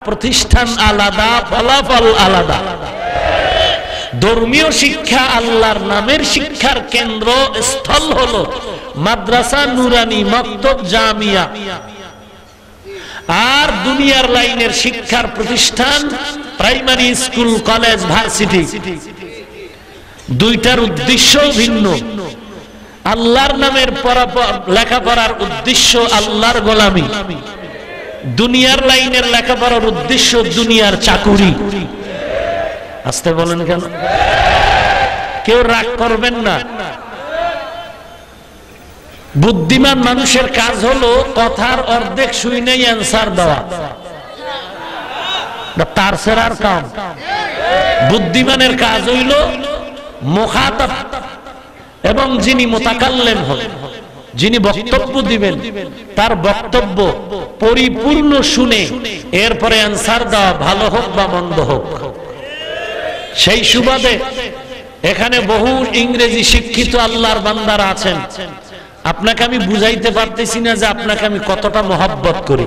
প্রতিষ্ঠান আলাদা, ফলাফল আলাদা। ধর্মীয় শিক্ষা আল্লাহর নামের শিক্ষার কেন্দ্র স্থল হলো মাদ্রাসা, নুরানি, মক্তব, জামিয়া। আর দুনিয়ার লাইনের শিক্ষার প্রতিষ্ঠান প্রাইমারি স্কুল, কলেজ, ভার্সিটি। দুইটার উদ্দেশ্য ভিন্ন। আল্লাহর নামের লেখাপড়ার উদ্দেশ্য আল্লাহর গোলামি, দুনিয়ার লাইনের লেখাপড়ার উদ্দেশ্য দুনিয়ার চাকুরি। আসতে বলেন কেন? কেউ রাগ করবেন না। বুদ্ধিমান মানুষের কাজ হলো কথার অর্ধেক শুনেই অ্যান্সার দেওয়া, তার সেরার কাম। বুদ্ধিমানের কাজ হইল মুখাতাব এবং যিনি মুতাকাল্লিম হবেন, যিনি বক্তব্য দিবেন, তার বক্তব্য পরিপূর্ণ শুনে এরপরে অ্যান্সার দেওয়া, ভালো হোক বা মন্দ হোক। সেই সুবাদে এখানে বহু ইংরেজি শিক্ষিত আল্লাহর বান্দারা আছেন। আপনাকে আমি বুঝাইতে পারতেছি না যে আপনাকে আমি কতটা মহব্বত করি।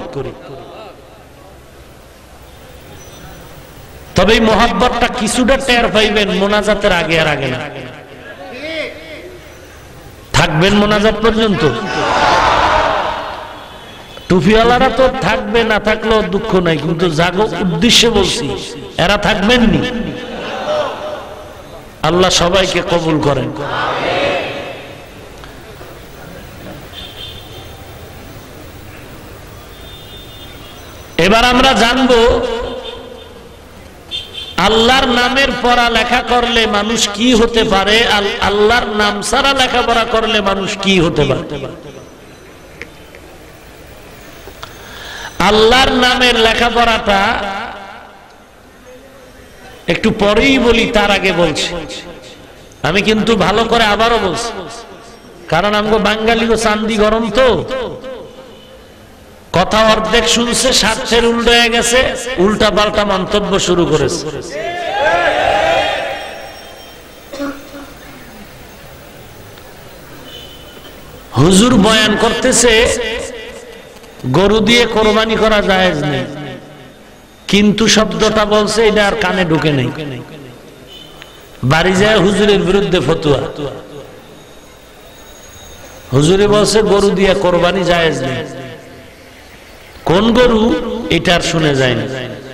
তবে এই মহব্বতটা কিছুটা টের পাইবেন মোনাজাতের আগে আর আগে না। থাকবেন মোনাজাত পর্যন্ত। টুপিওয়ালারা তো থাকবে, না থাকলেও দুঃখ নাই, কিন্তু জাগো উদ্দেশ্যে বলছি, এরা থাকবেননি। আল্লাহ সবাইকে কবুল করেন। এবার আমরা জানবো আল্লাহর নামের পড়া লেখা করলে মানুষ কি হতে পারে, আল্লাহর নাম ছাড়া লেখাপড়া করলে মানুষ কি হতে পারে। আল্লাহর নামের লেখাপড়াটা একটু পরেই বলি, তার আগে বলছি। আমি কিন্তু ভালো করে আবারও বলছি, কারণ আমগো বাঙালিগো চান্দি গরম তো, কথা অর্ধেক শুনছে, স্বার্থের উল্টো হয়ে গেছে, উল্টা পাল্টা মন্তব্য শুরু করেছে। হুজুর বয়ান করতেছে গরু দিয়ে কোরবানি করা জায়েজ নেই, কিন্তু শব্দটা বলছে এটা আর কানে ঢুকে নেই। বাড়ি যায় হুজুরের বিরুদ্ধে ফতুয়া। হুজুরে বলছে গরু দিয়ে কোরবানি জায়েজ নেই। কোন গরু এটা আর শুনে যায়নি।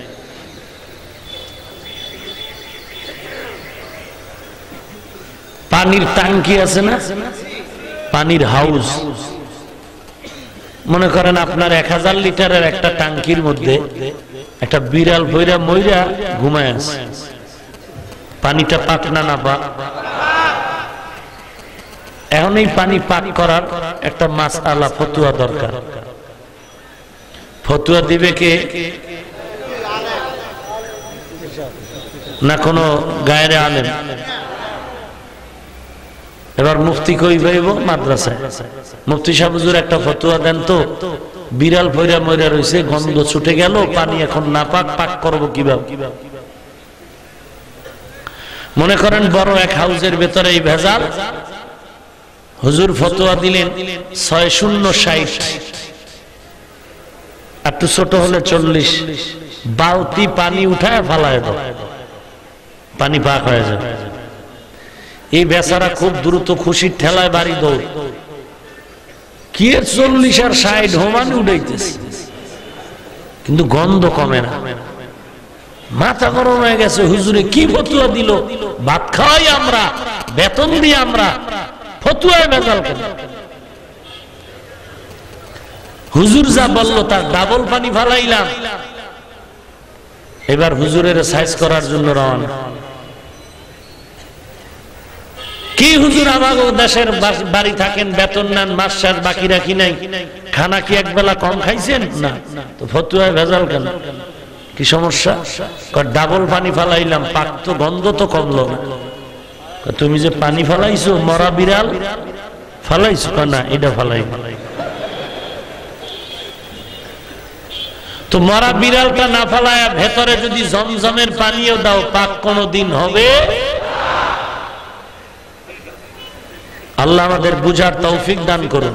পানির ট্যাঙ্কি আছে না, পানির হাউস, মনে করেন আপনার 1000 লিটারের একটা ট্যাঙ্কির মধ্যে একটা বিড়াল ভৈরা মইরা ঘুমায় আছে। পানিটা পাক না না পাক? এখন এই পানি পাক করার একটা মাসআলা ফতুয়া দরকার। ফতুয়া দিবে কে? না কোনো গায়ের আলেম? এবার মুফতি কই ভাইব মাদ্রাসায়, মুফতি সাহেব হুজুর একটা ফতুয়া দেন তো, বিড়াল ভৈরা মইরা রয়েছে, গন্ধ ছুটে গেল, পানি এখন না পাক, পাক করব কিভাবে? মনে করেন বড় এক হাউজের ভেতরে এই ভেজাল। হুজুর ফতোয়া দিলেন 6060, একটু ছোট হলে 40, বালতি পানি উঠায় ফালায় দাও, পানি পাক হয়ে যাবে। এই বেচারা খুব দ্রুত খুশির ঠেলায় বাড়ি দৌড়, কি 40 আর 60 হোমান উঠাইতেছে, কিন্তু গন্ধ কমে না। মাথা গরম হয়ে গেছে, হুজুরে কি ফতুয়া দিল? ভাত খাওয়াই আমরা, বেতন দিয়ে আমরা, ফতুয়ায় ভেজাল কেন? হুজুর যা বললো তার ডাবল পানি ফালাইলাম। এবার হুজুরের সাইজ করার জন্য রওনা। কি হুজুর আমাগো দেশের বাড়ি থাকেন, বেতন নেন, মাস শেষ বাকি রাখি নাই, খানা কি একবেলা কম খাইছেন? না, তো ফতুয়ায় ভেজাল কেন? কি সমস্যা? ডাবল পানি ফালাইলাম, পাক তো, গন্ধ তো কমলো না। তুমি যে পানি ফালাইছো, মরা বিড়াল ফালাইছো? না, এটা ফালাই। তো মরা বিড়ালটা না ফালায়া ভেতরে যদি জমজমের পানিও দাও, পাক কোনো দিন হবে? আল্লাহ আমাদের বুঝার তৌফিক দান করুন।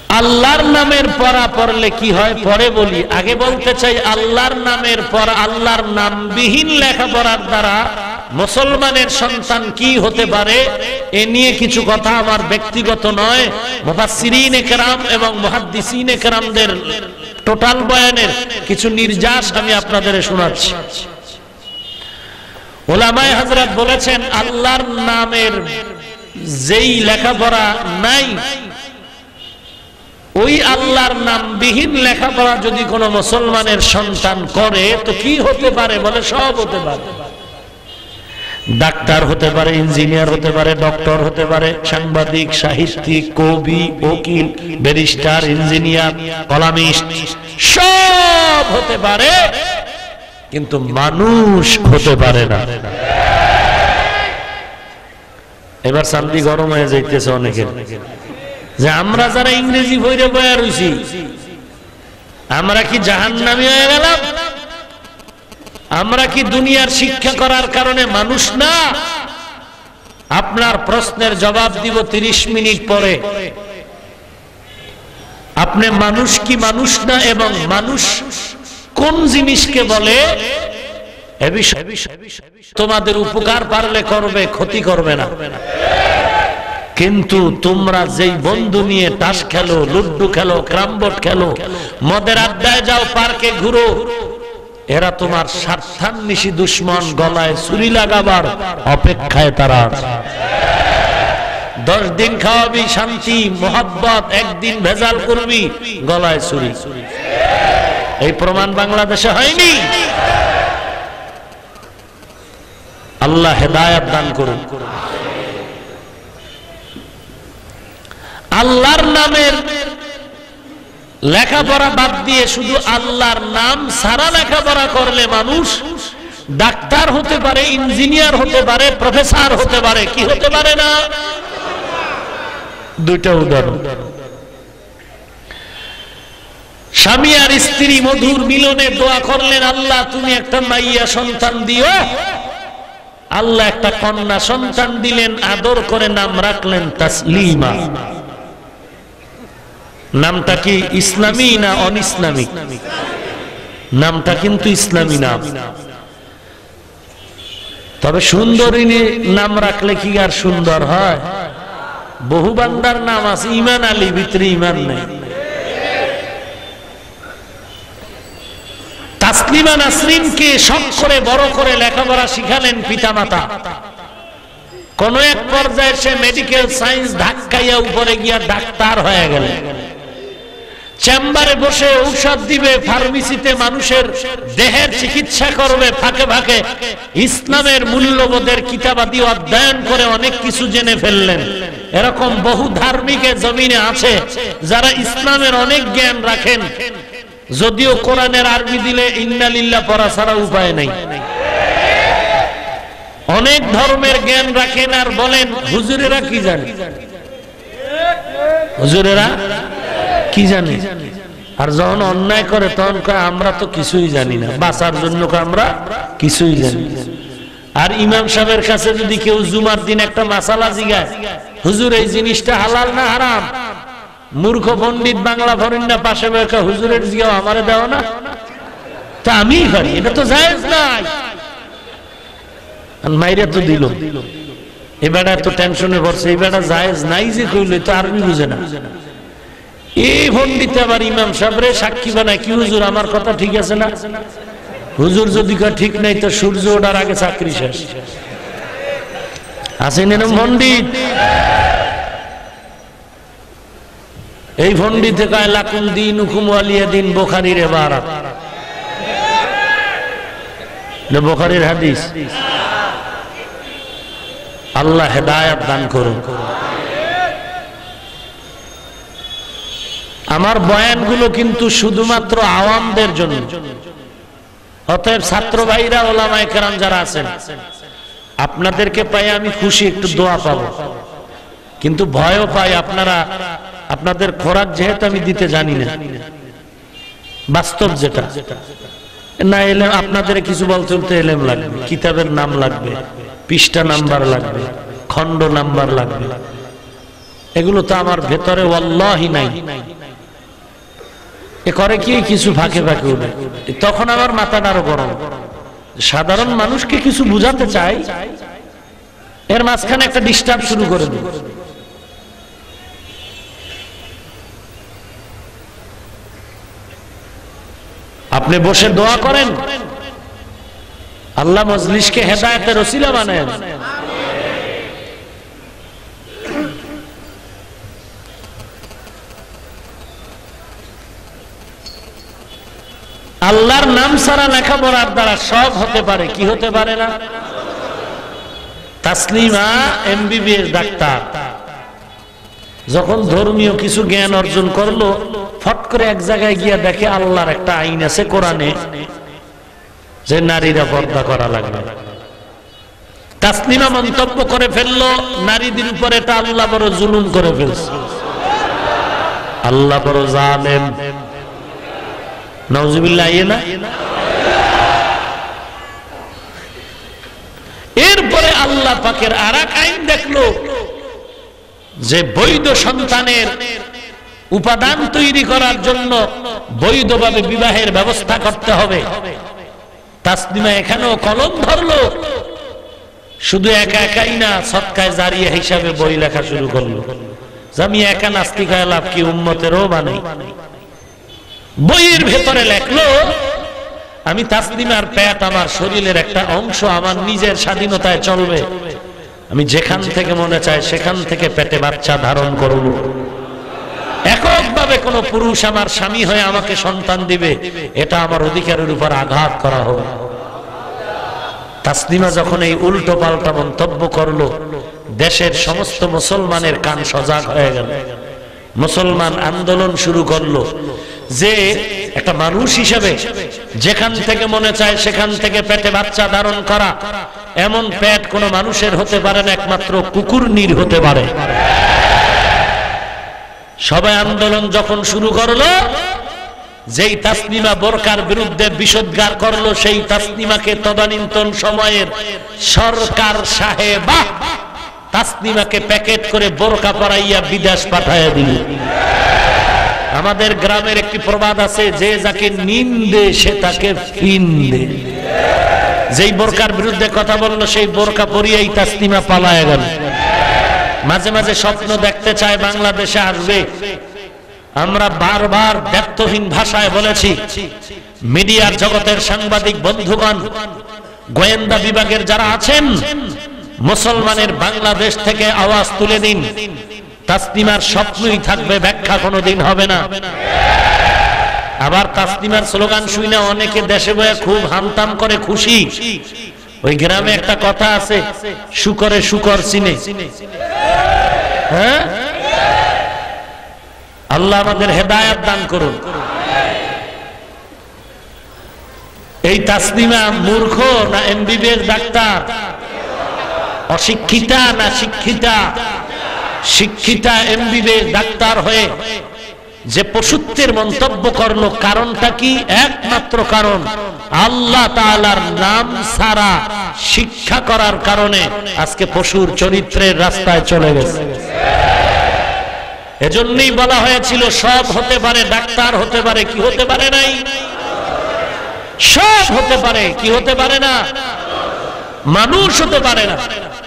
আল্লাহর নামের পড়া পড়লে কি হয় পরে বলি, আগে বলতে চাই আল্লাহর নামের পড়া, আল্লাহর নামবিহীন লেখাপড়ার দ্বারা মুসলমানের সন্তান কি হতে পারে এ নিয়ে কিছু কথা আমার ব্যক্তিগত নয়, মুফাসসিরিনে কেরাম এবং মুহাদ্দিসিনে কেরামদের টোটাল বয়ানের কিছু নির্যাস আমি আপনাদের শোনাচ্ছি। উলামায়ে হযরত বলেছেন আল্লাহর নামের যেই লেখাপড়া নাই, ওই আল্লাহর নামবিহীন লেখাপড়া যদি কোনো মুসলমানের সন্তান করে তো কি হতে পারে বলে, সব হতে পারে। ডাক্তার হতে পারে, ইঞ্জিনিয়ার হতে পারে, ডক্টর হতে পারে, সাংবাদিক, সাহিত্যিক, কবি, উকিল, ব্যারিস্টার, ইঞ্জিনিয়ার, কলামিস্ট সব হতে পারে, কিন্তু মানুষ হতে পারে না। এবার চান্দি গরম হয়ে যাইতেছে অনেকের, যে আমরা যারা ইংরেজি বইরে বয়া রইছি আমরা কি জাহান্নামী হয়ে গেলাম? আমরা কি দুনিয়ার শিক্ষা করার কারণে মানুষ না? আপনার প্রশ্নের জবাব দিব 30 মিনিট পরে। আপনি মানুষ কি মানুষ না এবং মানুষ কোন জিনিসকে বলে এ বিষয়ে তোমাদের উপকার পারলে করবে, ক্ষতি করবে না। কিন্তু তোমরা যেই বন্ধু নিয়ে তাস খেলো, লুড্ডু খেলো, ক্রামবোর্ড খেলো, মদের আড্ডায় যাও, পার্কে ঘুরো, এরা তোমার স্বার্থান্বেষী দুশ্মন, গলায় ছুরি লাগাবার অপেক্ষায় তারা। 10 দিন খাওয়াবি শান্তি মোহাব্বত, একদিন ভেজাল করবি গলায় ছুরি। এই প্রমাণ বাংলাদেশে হয়নি। আল্লাহ হেদায়েত দান করুন। আল্লাহর নামের লেখাপড়া বাদ দিয়ে শুধু আল্লাহর নাম সারা লেখাপড়া করলে মানুষ ডাক্তার হতে পারে, ইঞ্জিনিয়ার হতে পারে, প্রফেসর হতে পারে, কি হতে পারে না? দুইটা উদাহরণ। স্বামী আর স্ত্রী মধুর মিলনে দোয়া করলেন, আল্লাহ তুমি একটা মাইয়া সন্তান দিও। আল্লাহ একটা কন্যা সন্তান দিলেন, আদর করে নাম রাখলেন তাসলিমা। নামটা কি ইসলামী না অনিসলামী? নামটা কিন্তু ইসলামী নাম। তবে সুন্দরী নাম রাখলে কি আর সুন্দর হয়? বহু বান্দার নাম আছে ইমান আলী, ভিতরে ইমান নেই। তাসলিমা নাসরিনকে শখ করে বড় করে লেখাপড়া শিখালেন পিতামাতা। কোন এক পর্যায়ে সে মেডিকেল সায়েন্স ধাক্কাইয়া উপরে গিয়া ডাক্তার হয়ে গেলেন। চেম্বারে বসে ঔষধ দিবে, ফার্মেসিতে মানুষের দেহের চিকিৎসা করবে, ফাঁকে ফাঁকে ইসলামের মূল্যবোধের কিতাবাদি অধ্যয়ন করে অনেক কিছু জেনে ফেললেন। এরকম বহু ধার্মিকের জমিনে আছে যারা ইসলামের অনেক জ্ঞান রাখেন, যদিও কোরআনের আরবি দিলে ইন্না লিল্লাহ পড়া ছাড়া উপায় নাই। অনেক ধর্মের জ্ঞান রাখেন আর বলেন হুজুরেরা কি জানে, হুজুরেরা কি জানে। আর যখন অন্যায় করে তখন কয় আমরা তো কিছুই জানি না, বাঁচার জন্য আমরা কিছুই জানি না। আর ইমাম সাহেবের কাছে যদি কেউ জুমার দিন একটা মাসালা জিগায়, হুজুর এই জিনিসটা হালাল না হারাম, মূর্খ পণ্ডিত বাংলা ফরিন্না পাশে বসে হুজুরের জিগাও আমারে দাও না, তা আমিই পারি, এটা তো জায়েজ নাই। মাইরা তো দিল, এবারে তো টেনশনে পড়ছে, এবারে জায়েজ নাই যে কইলে তো আরবি বুঝে না। এই পণ্ডিত আবার ইমাম সাহেবরে সাক্ষী বানায়, কি হুজুর আমার কথা ঠিক আছে না? হুজুর যদি ঠিক নাই তো সূর্য ওঠার আগে চাকরি শেষ। আছেন এরকম পণ্ডিত? এই পণ্ডিতে কয় লাকুম দীনুকুম ওয়ালিয়া দিন, বুখারীর ইবারত, বুখারীর হাদিস। আল্লাহ হেদায়েত দান করুন। আমার বয়ানগুলো কিন্তু শুধুমাত্র আওয়ামদের জন্য, অতএব ছাত্র ভাইরা, ওলামায়ে কেরাম যারা আছেন, আপনাদেরকে পাই আমি খুশি, একটু দোয়া পাবো, কিন্তু ভয়ও পাই। আপনারা আপনাদের খোরাক যেহেতু আমি দিতে জানি না, বাস্তব যেটা না, এলেম আপনাদের কিছু বলতে বলতে এলেম লাগবে, কিতাবের নাম লাগবে, পৃষ্ঠা নাম্বার লাগবে, খণ্ড নাম্বার লাগবে, এগুলো তো আমার ভেতরে ওয়াল্লাহি নাই। এ করে কি কিছু ফাঁকে ফাঁকে উঠে। তখন আমার মাথাটা আরো গরম, সাধারণ মানুষকে কিছু বুঝাতে চাই, এর মাঝখানে একটা ডিস্টার্ব শুরু করে দিই। আপনি বসে দোয়া করেন, আল্লাহ মজলিসকে হেদায়েতের ওসিলা বানান। আল্লাহর নাম ছাড়া লেখাপড়ার দ্বারা সব হতে পারে, কি হতে পারে না? তাসলিমা এমবিবিএস ডাক্তার যখন ধর্মীয় কিছু জ্ঞান অর্জন করলো, ফট করে এক জায়গায় গিয়া দেখে আল্লাহর একটা আইন আছে কোরআনে যে নারীরা পর্দা করা লাগবে। তাসলিমা মন্তব্য করে ফেললো নারীদের উপরে এটা আল্লাহ বড় জুলুম করে ফেলছে, আল্লাহ বড় জালেম। নাউজুবিল্লাহ। এরপরে আল্লাহ পাকের আরেক আইন দেখলো যে বৈধ সন্তানের উপাদান তৈরি করার জন্য বৈধভাবে বিবাহের ব্যবস্থা করতে হবে। তাসলিমা এখানেও কলম ধরলো, শুধু একা একাই না, সদকায়ে জারিয়া হিসাবে বই লেখা শুরু করলো। আমি একা নাস্তিক হয়ে লাভ কি, উম্মতেরও বানাই। বইয়ের ভেতরে লেখলো আমি তাসলিমার পেট আমার শরীরের একটা অংশ, আমার নিজের স্বাধীনতায় চলবে, আমি যেখান থেকে মনে চায় সেখান থেকে পেটে বাচ্চা ধারণ করব। এককভাবে কোন পুরুষ আমার স্বামী হয়ে আমাকে সন্তান দিবে, এটা আমার অধিকারের উপর আঘাত করা হবে। তাসলিমা যখন এই উল্টো পাল্টা মন্তব্য করলো, দেশের সমস্ত মুসলমানের কান সজাগ হয়ে গেল। মুসলমান আন্দোলন শুরু করলো যে একটা মানুষ হিসেবে যেখান থেকে মনে চায় সেখান থেকে পেটে বাচ্চা ধারণ করা, এমন পেট কোন মানুষের হতে পারে না, একমাত্র কুকুরনির হতে পারে। সবাই আন্দোলন যখন শুরু করলো, যেই তাসলিমা বোরকার বিরুদ্ধে বিষোদ্গার করলো, সেই তাসলিমাকে তদানীন্তন সময়ের সরকার সাহেবা তাসলিমাকে প্যাকেট করে বোরকা পরাইয়া বিদেশ পাঠাইয়া দিল। আমাদের গ্রামের একটি প্রবাদ আছে, যে যাকে নিন্দে সে তাকে ফিন্দে। যেই বোরকার বিরুদ্ধে কথা বললো, সেই বোরকা পরিয়েই তাসলিমা পালায়া গেল। মাঝে মাঝে স্বপ্ন দেখতে চায় বাংলাদেশে আসবে। আমরা বারবার ব্যর্থহীন ভাষায় বলেছি, মিডিয়ার জগতের সাংবাদিক বন্ধুগণ, গোয়েন্দা বিভাগের যারা আছেন, মুসলমানের বাংলাদেশ থেকে আওয়াজ তুলে দিন। তাসলিমার স্বপ্নই থাকবে, ব্যাখ্যা কোনোদিন হবে না। আবার তাসলিমার স্লোগান শুই না অনেকে দেশে বয়ে খুব হামতাম করে খুশি। ওই গ্রামে একটা কথা আছে, শুকরে শুকর চিনে। হ্যাঁ, আল্লাহ আমাদের হেদায়েত দান করুন। এই তাসলিমা মূর্খ না এমবিবিএস ডাক্তার? অশিক্ষিতা না শিক্ষিতা? শিক্ষিতা এমবিবিএস ডাক্তার হয়ে যে পশুত্বের মন্তব্য করলো, কারণটা কি? একমাত্র কারণ আল্লাহ তাআলার নাম ছাড়া শিক্ষা করার কারণে আজকে পশুর চরিত্রের রাস্তায় চলে গেছে। এজন্যই বলা হয়েছিল সব হতে পারে, ডাক্তার হতে পারে, কি হতে পারে নাই? সব হতে পারে, কি হতে পারে না? মানুষ হতে পারে না।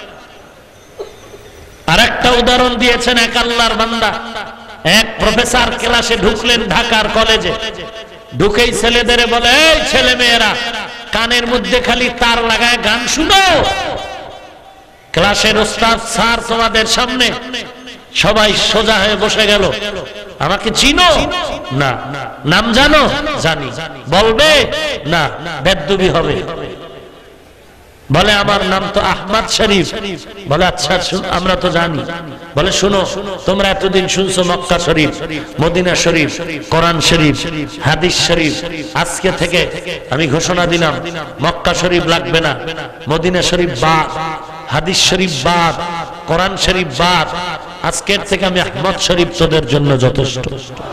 আরেকটা উদাহরণ দিয়েছেন এক আল্লাহর বান্দা। এক প্রফেসর ক্লাসে ঢুকলেন ঢাকার কলেজে, ঢুকেই ছেলেদের বলে, এই ছেলে মেয়েরা কানের মধ্যে খালি তার লাগায় গান শুনো। ক্লাসের ওস্তাদ স্যার তোমাদের সামনে, সবাই সোজা হয়ে বসে গেল। আমাকে চিনো? না। নাম জানো? জানি। বলবে? না, বেদবি হবে। বলে আমার নাম তো আহমদ শরীফ। বলে আচ্ছা আমরা তো জানি। বলে শুনো, তোমরা এতদিন শুনছো মক্কা শরীফ, মদিনা শরীফ, কোরআন শরীফ, হাদিস শরীফ। আজকে থেকে আমি ঘোষণা দিলাম, মক্কা শরীফ লাগবে না, মদিনা শরীফ বাদ, হাদিস শরীফ বাদ, কোরআন শরীফ বাদ। আজকের থেকে আমি আহমদ শরীফ তোদের জন্য যথেষ্ট।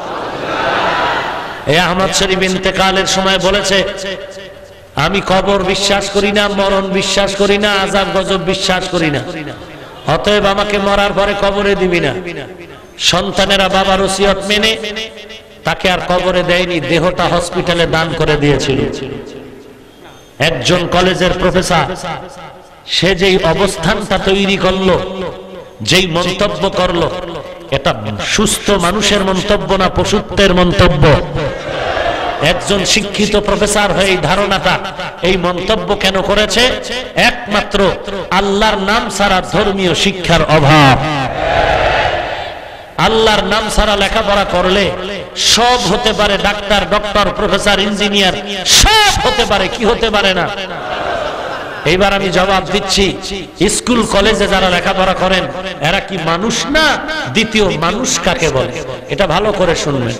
এই আহমদ শরীফ ইন্তেকালের সময় বলেছে, আমি কবর বিশ্বাস করি না, মরণ বিশ্বাস করি না, আযাব গজব বিশ্বাস করি না, অতএব আমাকে মরার পরে কবরে দিবি না। সন্তানেরা বাবার ওসিয়ত মেনে তাকে আর কবরে দেয়নি, দেহটা হসপিটালে দান করে দিয়েছিল। একজন কলেজের প্রফেসর, সে যেই অবস্থানটা তৈরি করলো, যেই মন্তব্য করলো, এটা সুস্থ মানুষের মন্তব্য না পশুত্বের মন্তব্য? একজন শিক্ষিত প্রফেসর হয়ে এই ধারণাটা, এই মন্তব্য কেন করেছে? একমাত্র আল্লাহর নাম ছাড়া ধর্মীয় শিক্ষার অভাব। আল্লাহর নাম ছাড়া লেখাপড়া করলে সব হতে পারে, ডাক্তার, ডক্টর, প্রফেসর, ইঞ্জিনিয়ার সব হতে পারে, কি হতে পারে না? এইবার আমি জবাব দিচ্ছি, স্কুল কলেজে যারা লেখাপড়া করেন এরা কি মানুষ না? দ্বিতীয় মানুষ কাকে বলে এটা ভালো করে শুনবেন।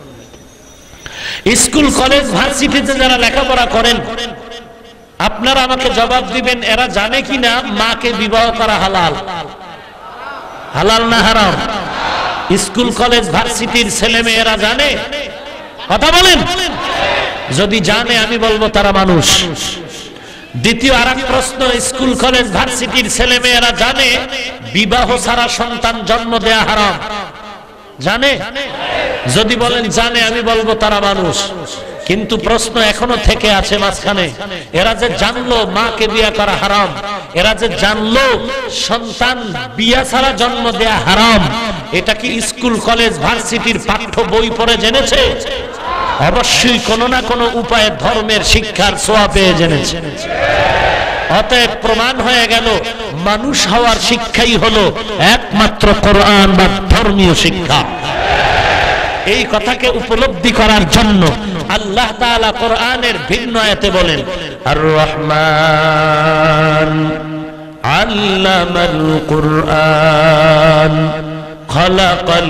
স্কুল কলেজ ভার্সিটিতে যারা লেখাপড়া করেন, আপনারা আমাকে জবাব দিবেন, এরা জানে কিনা মাকে বিবাহ করা হালাল? হালাল না হারাম? স্কুল কলেজ ভার্সিটির ছেলে মেয়েরা জানে? কথা বলেন। যদি জানে আমি বলবো তারা মানুষ। দ্বিতীয় আরেক প্রশ্ন, স্কুল কলেজ ভার্সিটির ছেলে মেয়েরা জানে বিবাহ ছাড়া সন্তান জন্ম দেয়া হারাম? জানে? যদি বলেন জানে, আমি বলবো তারা মানুষ। কিন্তু প্রশ্ন এখনো থেকে আছে মাঝখানে, এরা যে জানলো মাকে বিয়ে করা হারাম, এরা যে জানলো সন্তান বিয়ে ছাড়া জন্ম দেয়া হারাম, এটা কি স্কুল কলেজ ভার্সিটির পাঠ্য বই পড়ে জেনেছে? অবশ্যই কোনো না কোনো উপায়ে ধর্মের শিক্ষার ছোঁয়া পেয়ে জেনেছে। অতএব প্রমাণ হয়ে গেল মানুষ হওয়ার শিক্ষাই হলো একমাত্র কোরআন বা ধর্মীয় শিক্ষা। এই কথাকে উপলব্ধি করার জন্য আল্লাহ তাআলা কোরআনের ভিন্ন আয়াতে বলেন, আর রহমান আল্লামাল কুরআন খালাকাল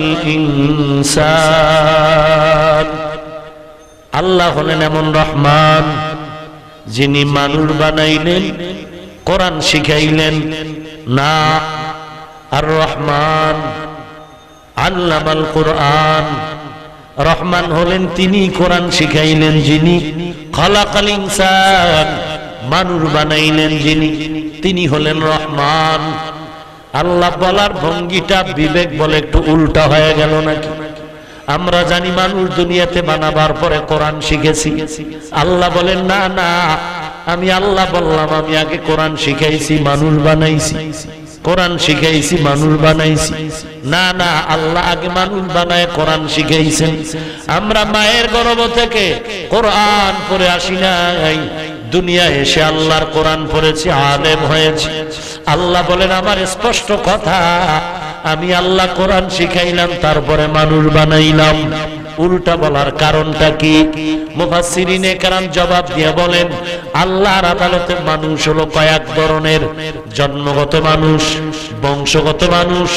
ইনসান। আল্লাহ হলেন এমন রহমান যিনি মানুষ বানাইলেন, কোরআন শিখাইলেন না। আর রহমান আল্লামাল কুরআন, রহমান হলেন তিনি কোরআন শিখাইলেন যিনি, খালাকাল ইনসান মানুষ বানাইলেন যিনি, তিনি হলেন রহমান। আল্লাহ বলার ভঙ্গিটা বিবেক বলে একটু উল্টা হয়ে গেল নাকি? আমরা জানি মানুষ দুনিয়াতে বানাবার পরে কোরআন শিখেছি। আল্লাহ বলেন না না, আমি আল্লাহ বললাম আমি আগে কোরআন শিখাইছি, মানুষ বানাইছি। কোরআন শিখাইছি, মানুষ বানাইছি। না না, আল্লাহ আগে মানুষ বানায় কোরআন শিখাইছেন। আমরা মায়ের গর্ভ থেকে কোরআন পড়ে আসি নাই, দুনিয়া এসে আল্লাহর কোরআন পড়েছি, আলেম হয়েছি। আল্লাহ বলেন আমার স্পষ্ট কথা, আমি আল্লাহ কোরআন শিখাইলাম, তারপরে মানুষ বানাইলাম। উল্টা বলার কারণটা কি? মুফাসসিরিনে কেরাম জবাব দিয়ে বলেন, আল্লাহর আদালতে মানুষ হলো কয়েক ধরনের, জন্মগত মানুষ, বংশগত মানুষ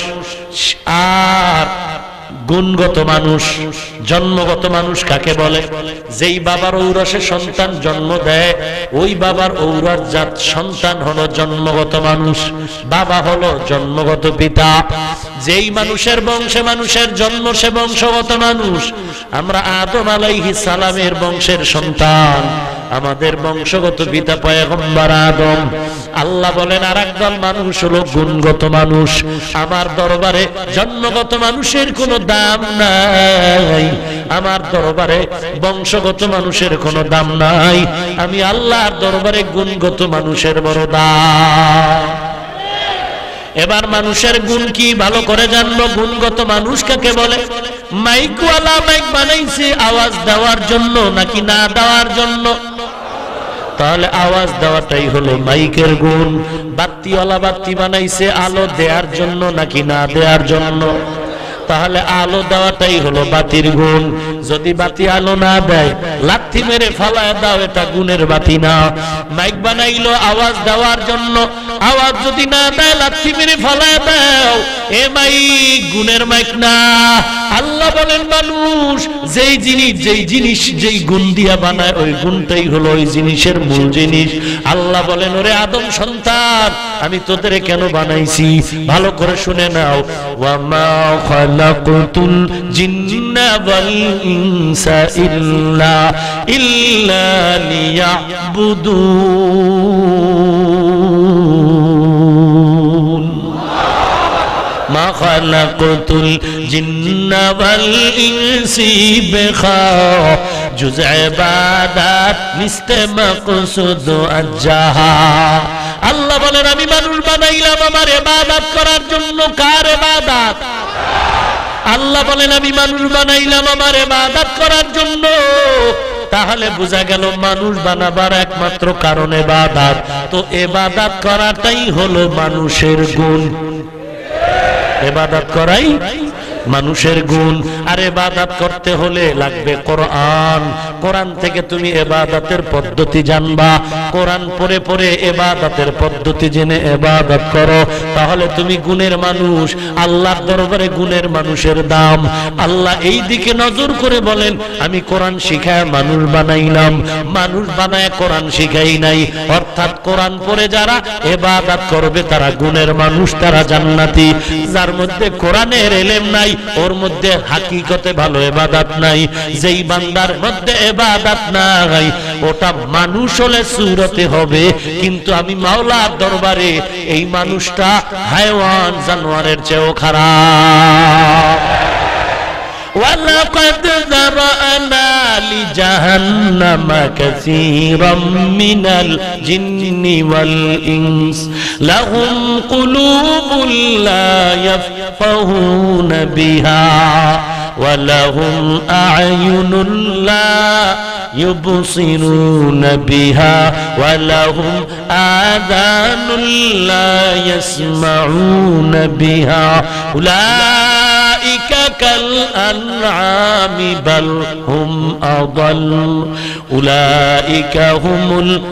আর গুণগত মানুষ। জন্মগত মানুষ কাকে বলে? যেই বাবার ঔরসে সন্তান জন্ম দেয়, ওই বাবার ঔরস জাত সন্তান হলো জন্মগত মানুষ। বাবা হলো জন্মগত পিতা। যেই মানুষের বংশে মানুষের জন্ম, সে বংশগত মানুষ। আমরা আদম আলাইহিস সালামের বংশের সন্তান, আমাদের বংশগত পিতা পয়গম্বর আদম। আল্লাহ বলেন আরেকদল মানুষ হলো গুণগত মানুষ। আমার দরবারে জন্মগত মানুষের কোনো দাম নাই, আমার দরবারে বংশগত মানুষের কোনো দাম নাই, আমি আল্লাহর দরবারে গুণগত মানুষের বড় দাম। এবার মানুষের গুণ কি ভালো করে জানবো। গুণগত মানুষ কাকে বলে? মাইকওয়ালা মাইক বানাইছে আওয়াজ দেওয়ার জন্য নাকি না দেওয়ার জন্য? তাহলে আওয়াজ দেওয়াটাই হলো মাইকের গুণ। বাতিওয়ালা বাতি বানাইছে আলো দেওয়ার জন্য নাকি না দেওয়ার জন্য? তাহলে আলো দেওয়াটাই হলো বাতির গুণ। যদি বাতি আলো না দেয়, লাথি মেরে ফালায় দাও, এটা গুণের বাতি না। মাইক বানাইলো আওয়াজ দেওয়ার জন্য, আওয়াজ যদি না দেয়, লাথি মেরে ফালায় দাও, এ মাইক গুণের মাইক না। আল্লাহ বলেন মানুষ যেই জিনিস যেই গুণ দিয়া বানায়, ওই গুণটাই হলো ওই জিনিসের মূল জিনিস। আল্লাহ বলেন ওরে আদম সন্তান, আমি তোদের কেন বানাইছি ভালো করে শুনে নাও। ওয়ামা খালাকুতুল জিন্না ওয়াল ইনসা ইল্লা লিয়াবুদুন। মা খালাকুতুল জিন্না ওয়াল ইনসি বিখা জুজ ইবাদত নিস্তে মাকসুদ আজ্জাহা। আল্লাহ বলেন আমি মানুষ বানাইলাম আমার ইবাদত করার জন্য। কার ইবাদত? আল্লাহ বলেন আমি মানুষ বানাইলাম আমার ইবাদত করার জন্য। তাহলে বোঝা গেল মানুষ বানাবার একমাত্র কারণ ইবাদত। তো ইবাদত করাটাই হলো মানুষের গুণ। ইবাদত করাই মানুষের গুণ। আর ইবাদত করতে হলে লাগবে কোরআন। কোরআন থেকে তুমি ইবাদতের পদ্ধতি জানবা। কোরআন পড়ে পড়ে ইবাদতের পদ্ধতি জেনে ইবাদত করো, তাহলে তুমি গুণের মানুষ। আল্লাহর দরবারে গুণের মানুষের দাম। আল্লাহ এই দিকে নজর করে বলেন আমি কোরআন শিখায় মানুষ বানাইলাম, মানুষ বানায় কোরআন শিখাই নাই। অর্থাৎ কোরআন পড়ে যারা ইবাদত করবে তারা গুণের মানুষ, তারা জান্নাতি। যার মধ্যে কোরআনের ইলম নাই ওর মধ্যে হাকিকতে ভালো ইবাদত নাই। যেই বান্দার মধ্যে ইবাদত নাই ওটা মানুষ হলে সুরতে হবে, কিন্তু আমি মাওলার দরবারে এই মানুষটা হায়ওয়ান জানোয়ারের চেয়েও খারাপ। وَلَقَدْ ذَرَأْنَا لِجَهَنَّمَ كَثِيرًا مِنَ الْجِنِّ وَالْإِنسِ لَهُمْ قُلُوبٌ لَا يَفْقَهُونَ بِهَا وَلَهُمْ أَعْيُنٌ لَا يُبْصِرُونَ بِهَا وَلَهُمْ آذَانٌ لَا يَسْمَعُونَ بِهَا أُولَئِكَ كالأنعام بل هم أضل أولئك هم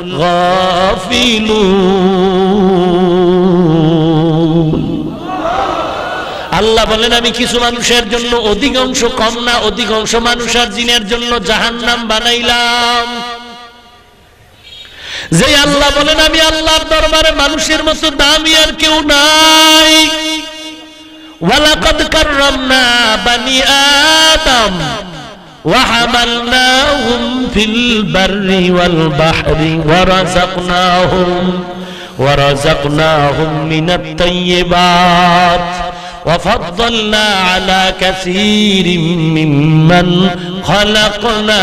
الغافلون। আল্লাহ বলেন আমি কিছু মানুষের জন্য, অধিকাংশ কম না, অধিকাংশ মানুষ আর জিনের জন্য জাহান্নাম বানাইলাম। যে আল্লাহ বলেন আমি আল্লাহর দরবারে মানুষের মতো দামি আর কেউ নাই। وَلَقَدْ كَرَّمْنَا بَنِي آدَمَ وَحَمَلْنَاهُمْ فِي الْبَرِّ وَالْبَحْرِ وَرَزَقْنَاهُمْ مِنَ الطَّيِّبَاتِ وَفَضَّلْنَا عَلَى كَثِيرٍ مِّمَّنْ خَلَقْنَا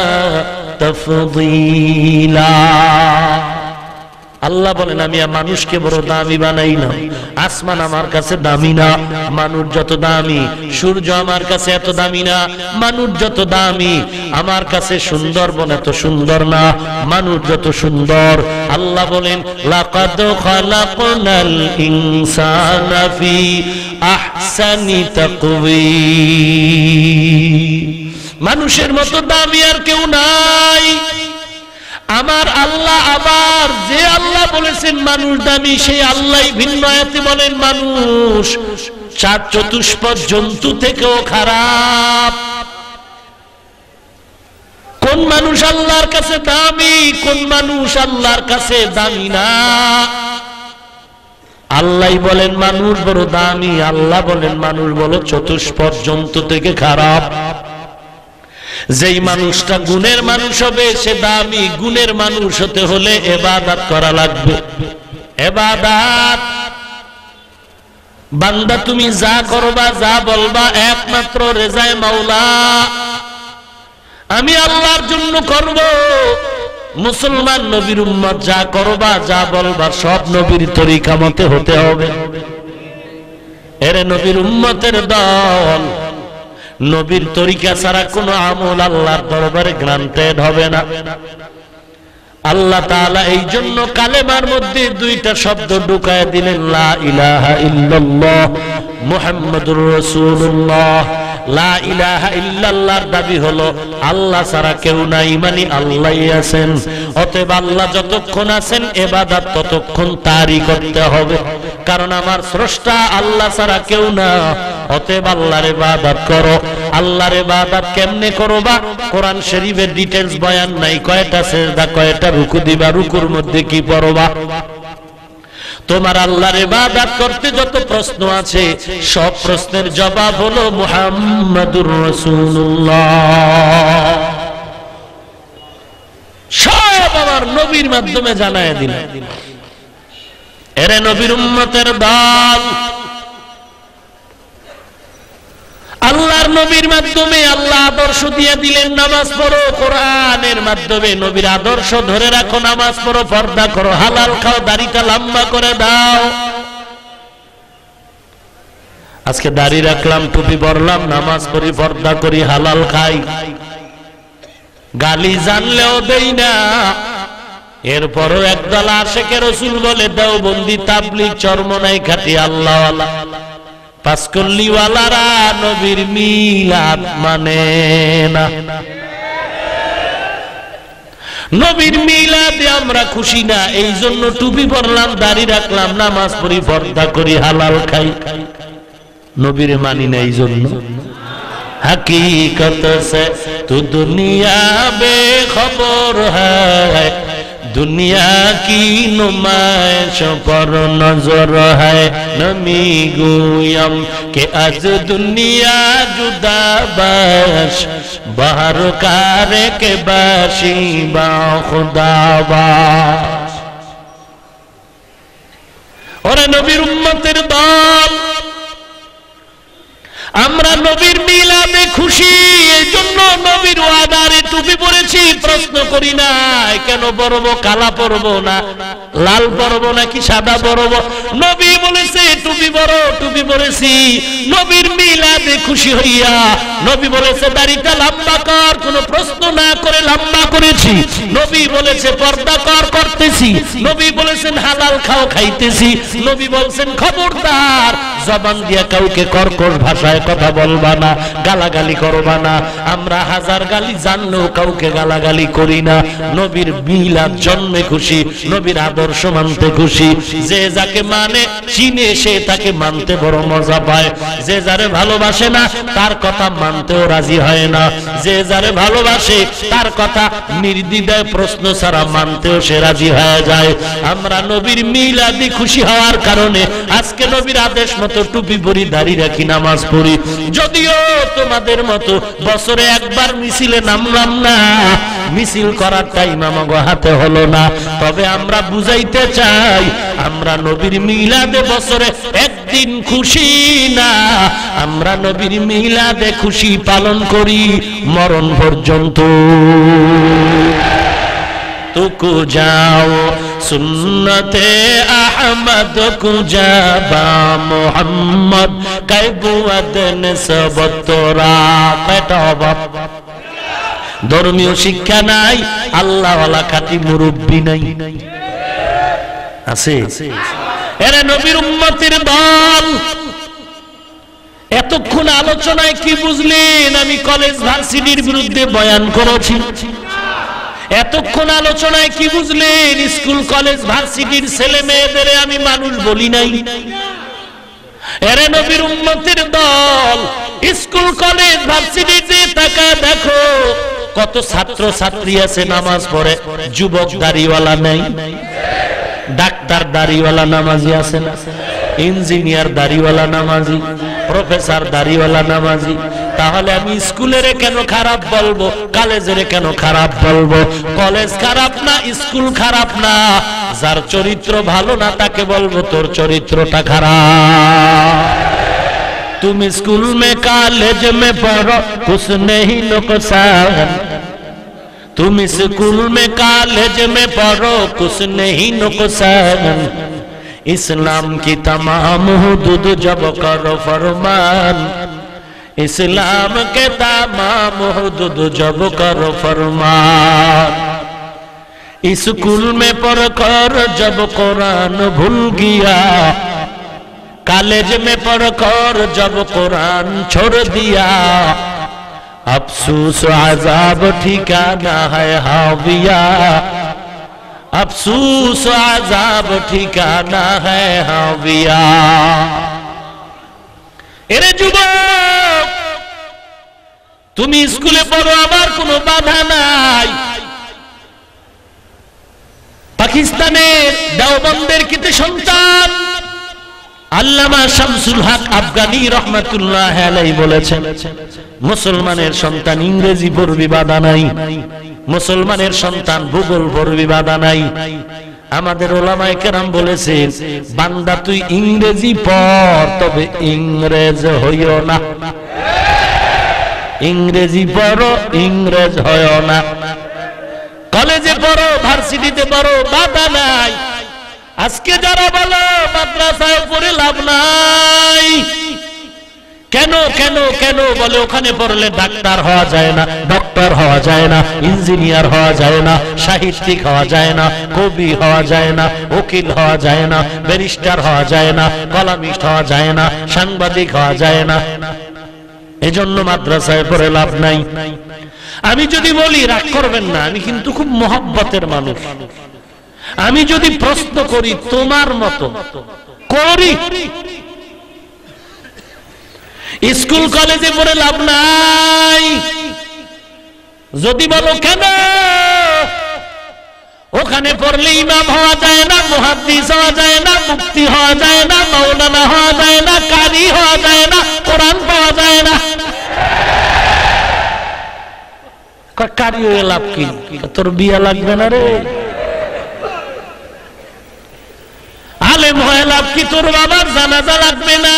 تَفْضِيلًا। আল্লাহ বলেন আমি মানুষকে বড় দামি বানাইলাম। আসমান আমার কাছে দামি না, মানুষ যত দামি। সূর্য আমার কাছে এত দামি না, মানুষ যত দামি। আমার কাছে সুন্দরবন এত সুন্দর না, মানুষ যত সুন্দর। আল্লাহ বলেন লাকাদ খালাকনাল ইনসানা ফি আহসানি তাকওয়িম। মানুষের মতো দামি আর কেউ নাই। আমার আল্লাহ আবার যে আল্লাহ বলেছেন মানুষ দামি, সেই আল্লাহ ভিন্ন আয়াতে বলেন মানুষ চার চতুষ্পদ জন্তু থেকেও খারাপ। কোন মানুষ আল্লাহর কাছে দামি, কোন মানুষ আল্লাহর কাছে দামি না? আল্লাহ বলেন মানুষ বড় দামি, আল্লাহ বলেন মানুষ বড় চতুষ্পদ জন্তু থেকে খারাপ। যেই মানুষটা গুণের মানুষ হবে সে দামি। গুণের মানুষ হতে হলে ইবাদত করা লাগবে। ইবাদত বান্দা তুমি যা করবা যা বলবা একমাত্র রেজায়ে মাওলা, আমি আল্লাহর জন্য করব। মুসলমান নবীর উম্মত যা করবা যা বলবা সব নবীর তরিকা মতে হতে হবে। এরে নবীর উম্মতের দল, নবীর তরিকা ছাড়া কোনো আমল আল্লাহর দরবারে গ্রান্টেড হবে না। আল্লাহ তাআলা এই জন্য কালেমার মধ্যে দুইটা শব্দ ঢুকায় দিলেন, লা ইলাহা ইল্লাল্লাহ মুহাম্মাদুর রাসূলুল্লাহ। লা ইলাহা ইল্লাল্লাহর দাবি হলো আল্লাহ ছাড়া কেউ নাই, মানে আল্লাহই আছেন। অতএব আল্লাহ যতক্ষণ আছেন ইবাদত ততক্ষণ তারই করতে হবে, কারণ আমার স্রষ্টা আল্লাহ ছাড়া কেউ না। অতএব আল্লাহর ইবাদত করো। আল্লাহর ইবাদত কেমনে করবা? কোরআন শরীফের ডিটেইলস বয়ান নাই, কয়টা সিজদা কয়টা রুকু দিবা, রুকুর মধ্যে কি পড়বা। তোমার আল্লাহর ইবাদত করতে যত প্রশ্ন আছে সব প্রশ্নের জবাব হলো মুহাম্মাদুর রাসূলুল্লাহ। সব আমার নবীর মাধ্যমে জানায় দিলেন। এরে নবীর উম্মতের দল, আল্লাহর নবীর মাধ্যমে আল্লাহ আদর্শ দিয়ে দিলেন, নামাজ পড়ো। কোরআনের মাধ্যমে নবীর আদর্শ ধরে রাখো, নামাজ পড়ো, পর্দা করো, হালাল খাও, দাড়িটা লম্বা করে দাও। আজকে দাড়ি রাখলাম, টুপি পরলাম, নামাজ পড়ি, পর্দা করি, হালাল খাই, গালি জানলেও দেই না। এরপরও একদল আশেকে রাসূল বলে দেওবন্দি, তাবলীগ, চরমনাই খাটি আল্লাহওয়ালা, পাঁচকল্লিওয়ালারা নবীর মিলাদ মানে না। নবীর মিলাদে আমরা খুশি না, এই জন্য টুপি পরলাম, দাড়ি রাখলাম, নামাজ পড়ি, পর্দা করি, হালাল খাই, নবীরে মানি না। এই জন্য हकीकत से तू दुनिया बेखबर है, दुनिया की नुमाइश पर नजर है। नमी गुयम के आज दुनिया जुदा बाश, बाहर कारे के बाशी बा खुदा बाश। और नबीर उम्मतेर दल, আমরা নবীর মিলাদে খুশি, এজন্য নবীর ওয়াদারে টুপি পরেছি। প্রশ্ন করি না কেন পরব, কালা পরব না লাল পরব নাকি সাদা পরব। নবী বলেছে টুপি পরো, টুপি পরেছি। নবীর মিলাদে খুশি হইয়া নবী বলেছে দাড়িটা লম্বা কর, কোনো প্রশ্ন না করে লম্বা করেছি। নবী বলেছে পর্দা কর, করতেছি। নবী বলেছেন হালাল খাও, খাইতেছি। নবী বলেছেন খবরদার জবান দিয়া কাউকে কর্কশ ভাষায় কথা বলবা না, গালাগালি করবা না। আমরা হাজার গালি জানলেও কাউকে গালাগালি করি না। নবীর মিলাদ জন্মে খুশি, নবীর আদর্শ মানতে খুশি। যে যাকে মানে চিনে সে তাকে মানতে বড় মজা পায়। যে যারে ভালোবাসে না তার কথা মানতেও রাজি হয় না। যে যারে ভালোবাসে তার কথা নির্দ্বিধায় প্রশ্ন ছাড়া মানতেও সে রাজি হয়ে যায়। আমরা নবীর মিলাদে খুশি হওয়ার কারণে আজকে নবীর আদেশ মতো টুপি পরি, দাড়ি রাখি, নামাজ পড়ি। যদিও তোমাদের মতো বছরে একবার মিছিলে নামলাম না, মিছিল করার টাইম আমাগো হাতে হলো না, তবে আমরা বুঝাইতে চাই আমরা নবীর মিলাদে বছরে একদিন খুশি না, আমরা নবীর মিলাদে খুশি পালন করি মরণ পর্যন্ত। तुकु जाओ सुन्नते अहमद कुजाबा मोहम्मद कैबुअदन सबतरा पेटबा। ধর্মীয় শিক্ষা নাই, আল্লাহওয়ালা খাঁটি মুরব্বি নাই, আছে? এরা নবীর উম্মতের দল। এতক্ষণ আলোচনায় কি বুঝলেন? আমি কলেজ ভার্সিটির বিরুদ্ধে বয়ান করেছি। এতক্ষণ আলোচনায় কি বুঝলেন? স্কুল কলেজ ভার্সিটির ছেলে মেয়েদের আমি মানুষ বলি নাই। এরা নবীর উম্মতের দল। স্কুল কলেজ ভার্সিটিতে তাকা দেখো কত ছাত্র ছাত্রী আছে নামাজ পড়ে, যুবক দাড়িওয়ালা নাই, ডাক্তার দাড়িওয়ালা নামাজি আছে না, ইঞ্জিনিয়ার দাড়িওয়ালা নামাজি, প্রফেসর দাড়িওয়ালা নামাজি। তাহলে আমি স্কুলের কেন খারাপ বলবো, কলেজের কেন খারাপ বলবো? কলেজ খারাপ না, স্কুল খারাপ না, যার চরিত্র ভালো না তাকে বলবো তোর চরিত্রটা খারাপ। तुम स्कूल में कॉलेज में पढ़ो कुछ नहीं नुकसान, तुम स्कूल में कॉलेज में पढ़ो कुछ नहीं नुकसान, इस्लाम की तमाम हुदूद जब करो फरमान, इस्लाम के तमाम हुदूद जब करो फरमान। स्कूल में पढ़कर जब कुरान भूल गया, कॉलेज में पढ़कर जब कुरान छोड़ दिया, अफसोस अज़ाब ठिकाना है हाविया, अफसोस अज़ाब ठिकाना है हाविया। এরে যুবক, তুমি স্কুলে পড়ো, আমার কোনো বাধা নাই। পাকিস্তানের দেওবন্দের কৃতি সন্তান আল্লামা শামসুল হক আফগানি রহমাতুল্লাহ আলাইহি বলেছেন, মুসলমানের সন্তান ইংরেজি পড়বি বাধা নাই, মুসলমানের সন্তান ভূগোল পড়বি বাধা নাই, আমাদের ওলামায়ে কেরাম বলেছেন, বান্দা তুই ইংরেজি পড়, তবে ইংরেজ হইও না। ইংরেজি পড়ো, ইংরেজ হইও না। কলেজে পড়ো, ভার্সিটিতে পড়ো, বাধা নাই। আজকে যারা বলো মাদ্রাসায় পড়ে লাভ নাই, কেন কেন কেন বলে ওখানে পড়লে ডাক্তার হওয়া যায় না, ডক্টর হওয়া যায় না, ইঞ্জিনিয়ার হওয়া যায় না, সাহিত্যিক হওয়া যায় না, কবি হওয়া যায় না, উকিল হওয়া যায় না, ব্যারিস্টার হওয়া যায় না, কলামিস্ট হওয়া যায় না, সাংবাদিক হওয়া যায় না। এজন্য মাদ্রাসায় পড়ে লাভ নাই। আমি যদি বলি, রাগ করবেন না, আমি কিন্তু খুব মহব্বতের মানুষ। আমি যদি প্রশ্ন করি তোমার মতো করি, স্কুল কলেজে পড়ে লাভ নাই। যদি বলো কেন, ওখানে পড়লে ইমাম হওয়া যায় না, মুহাদ্দিস হওয়া যায় না, মুফতি হওয়া যায় না, মাওলানা হওয়া যায় না, কারি হওয়া যায় না, কোরআন পাওয়া যায় না। কারি হয়ে লাভ কি? তোর বিয়া লাগবে না রে। আলেম হয়ে লাভ কি? তোর বাবার জানাজা লাগবে না।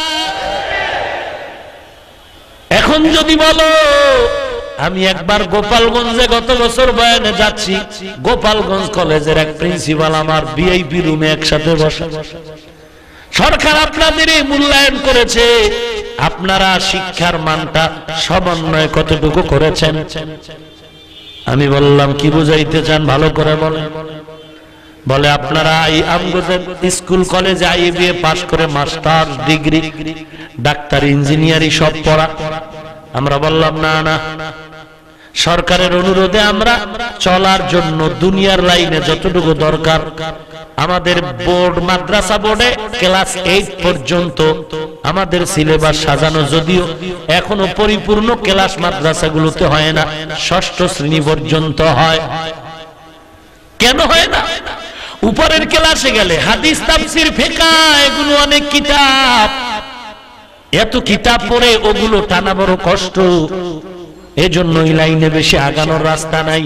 এখন যদি বলো, আমি একবার গোপালগঞ্জে গত বছর বয়ানে যাচ্ছি, গোপালগঞ্জ কলেজের এক প্রিন্সিপাল আমার ভিআইপি রুমে একসাথে বসে, সরকার আপনাদের মূল্যায়ন করেছে, আপনারা শিক্ষার মানটা সমন্বয় কতটুকু করেছেন? আমি বললাম, কি বুঝাইতে চান ভালো করে বলেন। বলে, আপনারা এই আমগোদের স্কুল কলেজে আইবিএ পাস করে মাস্টার্স ডিগ্রি, ডাক্তার, ইঞ্জিনিয়ারিং সব পড়া। আমরা বললাম, না না, সরকারের অনুরোধে আমরা চলার জন্য দুনিয়ার লাইনে যতটুকু দরকার, আমাদের বোর্ড, মাদ্রাসা বোর্ডে ক্লাস 8 পর্যন্ত আমাদের সিলেবাস সাজানো, যদিও এখনো পরিপূর্ণ ক্লাস মাদ্রাসাগুলোতে হয় না, 6ষ্ঠ শ্রেণী পর্যন্ত হয়। কেন হয় না? উপরের ক্লাসে গেলে হাদিস, তাফসীর, ফিকহ, এগুলো অনেক কিতাব, এত কিতাব পড়ে ওগুলো টানা বড় কষ্ট। এজন্য এই লাইনে বেশি আগানোর রাস্তা নাই।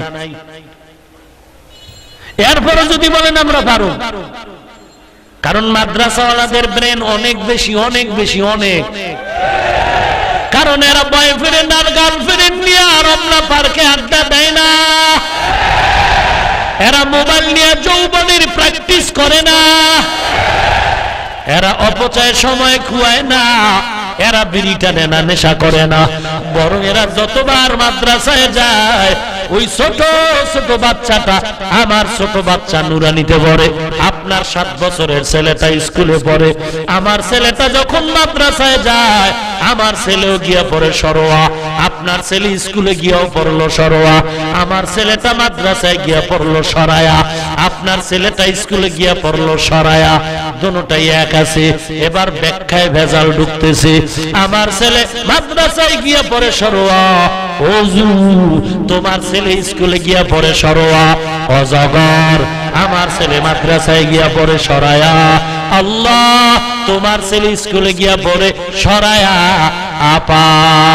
এরপরে যদি বলেন আমরা পারো, কারণ মাদ্রাসাওয়ালাদের ব্রেন অনেক বেশি, অনেক বেশি, অনেক। কারণ এরা বয়ফ্রেন্ড আর গার্লফ্রেন্ড নিয়ে রমনা পার্কে আড্ডা দেয় না, এরা মোবাইল নিয়ে যৌবনের প্র্যাকটিস করে না, এরা অপচয় সময় খুয়ায় না, এরা বিড়ি টানে না, নেশা করে না। বরং এরা যতবার মাদ্রাসায় যায়, ওই ছোট ছোট বাচ্চাটা, আমার ছোট বাচ্চা নুরানিতে পড়ে, আপনার 7 বছরের ছেলেটা স্কুলে পড়ে, আমার ছেলেটা যখন মাদ্রাসায় যায়, আমার ছেলেও গিয়া পড়ে সরোয়া, আপনার ছেলে স্কুলে গিয়াও পড়লো সরোয়া, আমার ছেলেটা মাদ্রাসায় গিয়া পড়লো সরায়া, আপনার ছেলেটা স্কুলে গিয়া পড়লো সরায়া, দুটোটাই এক আছে। এবার ব্যাখ্যায় ভেজাল ঢুকতেছে। আমার ছেলে মাদ্রাসায় গিয়া পড়ে সরোয়া, ওযু, তোমার ছেলে স্কুলে গিয়া পড়ে সরোয়া, অজগর। আমার ছেলে মাদ্রাসায় গিয়া পড়ে সরায়া, আল্লাহ, তোমার ছেলে স্কুলে গিয়া পড়ে সরায়া, আপা।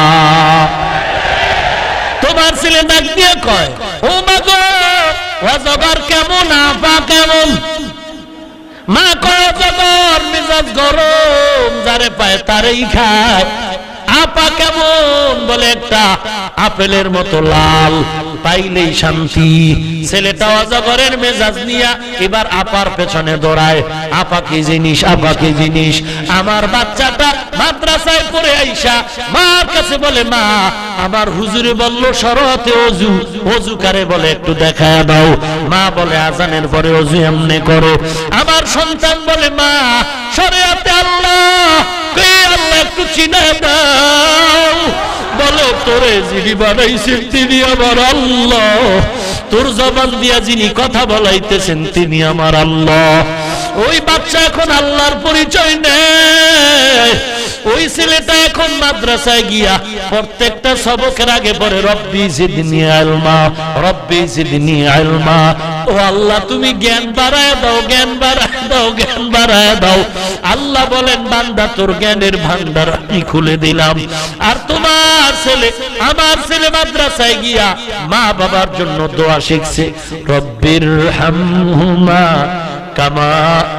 তোমার ছেলে ডাক দিয়ে কয়, ও মা গো, অজগর কেমন, আপা কেমন? মা কয়, অজগর মেজাজ গরম, যারে পায় তারেই খায়। আপা কেমন? বলে, একটা আপেলের মতো লাল, পাইলেই শান্তি। ছেলেটা অজগরের মেজাজ নিয়া এবার আপার পেছনে দৌড়ায়, আপা কি জিনিস, আপা কি জিনিস। আমার বাচ্চাটা মাদ্রাসায় পড়ে আইসা মার কাছে বলে, মা, আমার হুজুরে বললো শরতে অজু, অজু কারে বলে একটু দেখায় দাও। মা বলে, আজানের পরে অজু এমনে করো। আমার সন্তান বলে, মা, শরিয়াতে আল্লাহ, আল্লাহ একটু চিনা দাও। বলে, তোরে যিনি বানাইছেন তিনি আমার আল্লাহ, তোর জবান দিয়া যিনি কথা বলাইতেছেন তিনি আমার আল্লাহ। ওই বাচ্চা এখন আল্লাহর পরিচয় নেয়। ওই ছেলেটা এখন মাদ্রাসায় গিয়া প্রত্যেকটা সবকের আগে পড়ে, রব্বি জিদনি ইলমা, রব্বি জিদনি ইলমা। ও আল্লাহ, তুমি জ্ঞান বাড়ায় দাও, জ্ঞান বাড়ায় দাও, জ্ঞান বাড়ায় দাও। আল্লাহ বলেন, বান্দা, তোর জ্ঞানের ভান্ডার আমি খুলে দিলাম। আর তোমার আমার ছেলে মাদ্রাসায় গিয়া মা বাবার জন্য দোয়া শিখছে, রব্বির হামহুমা কামা।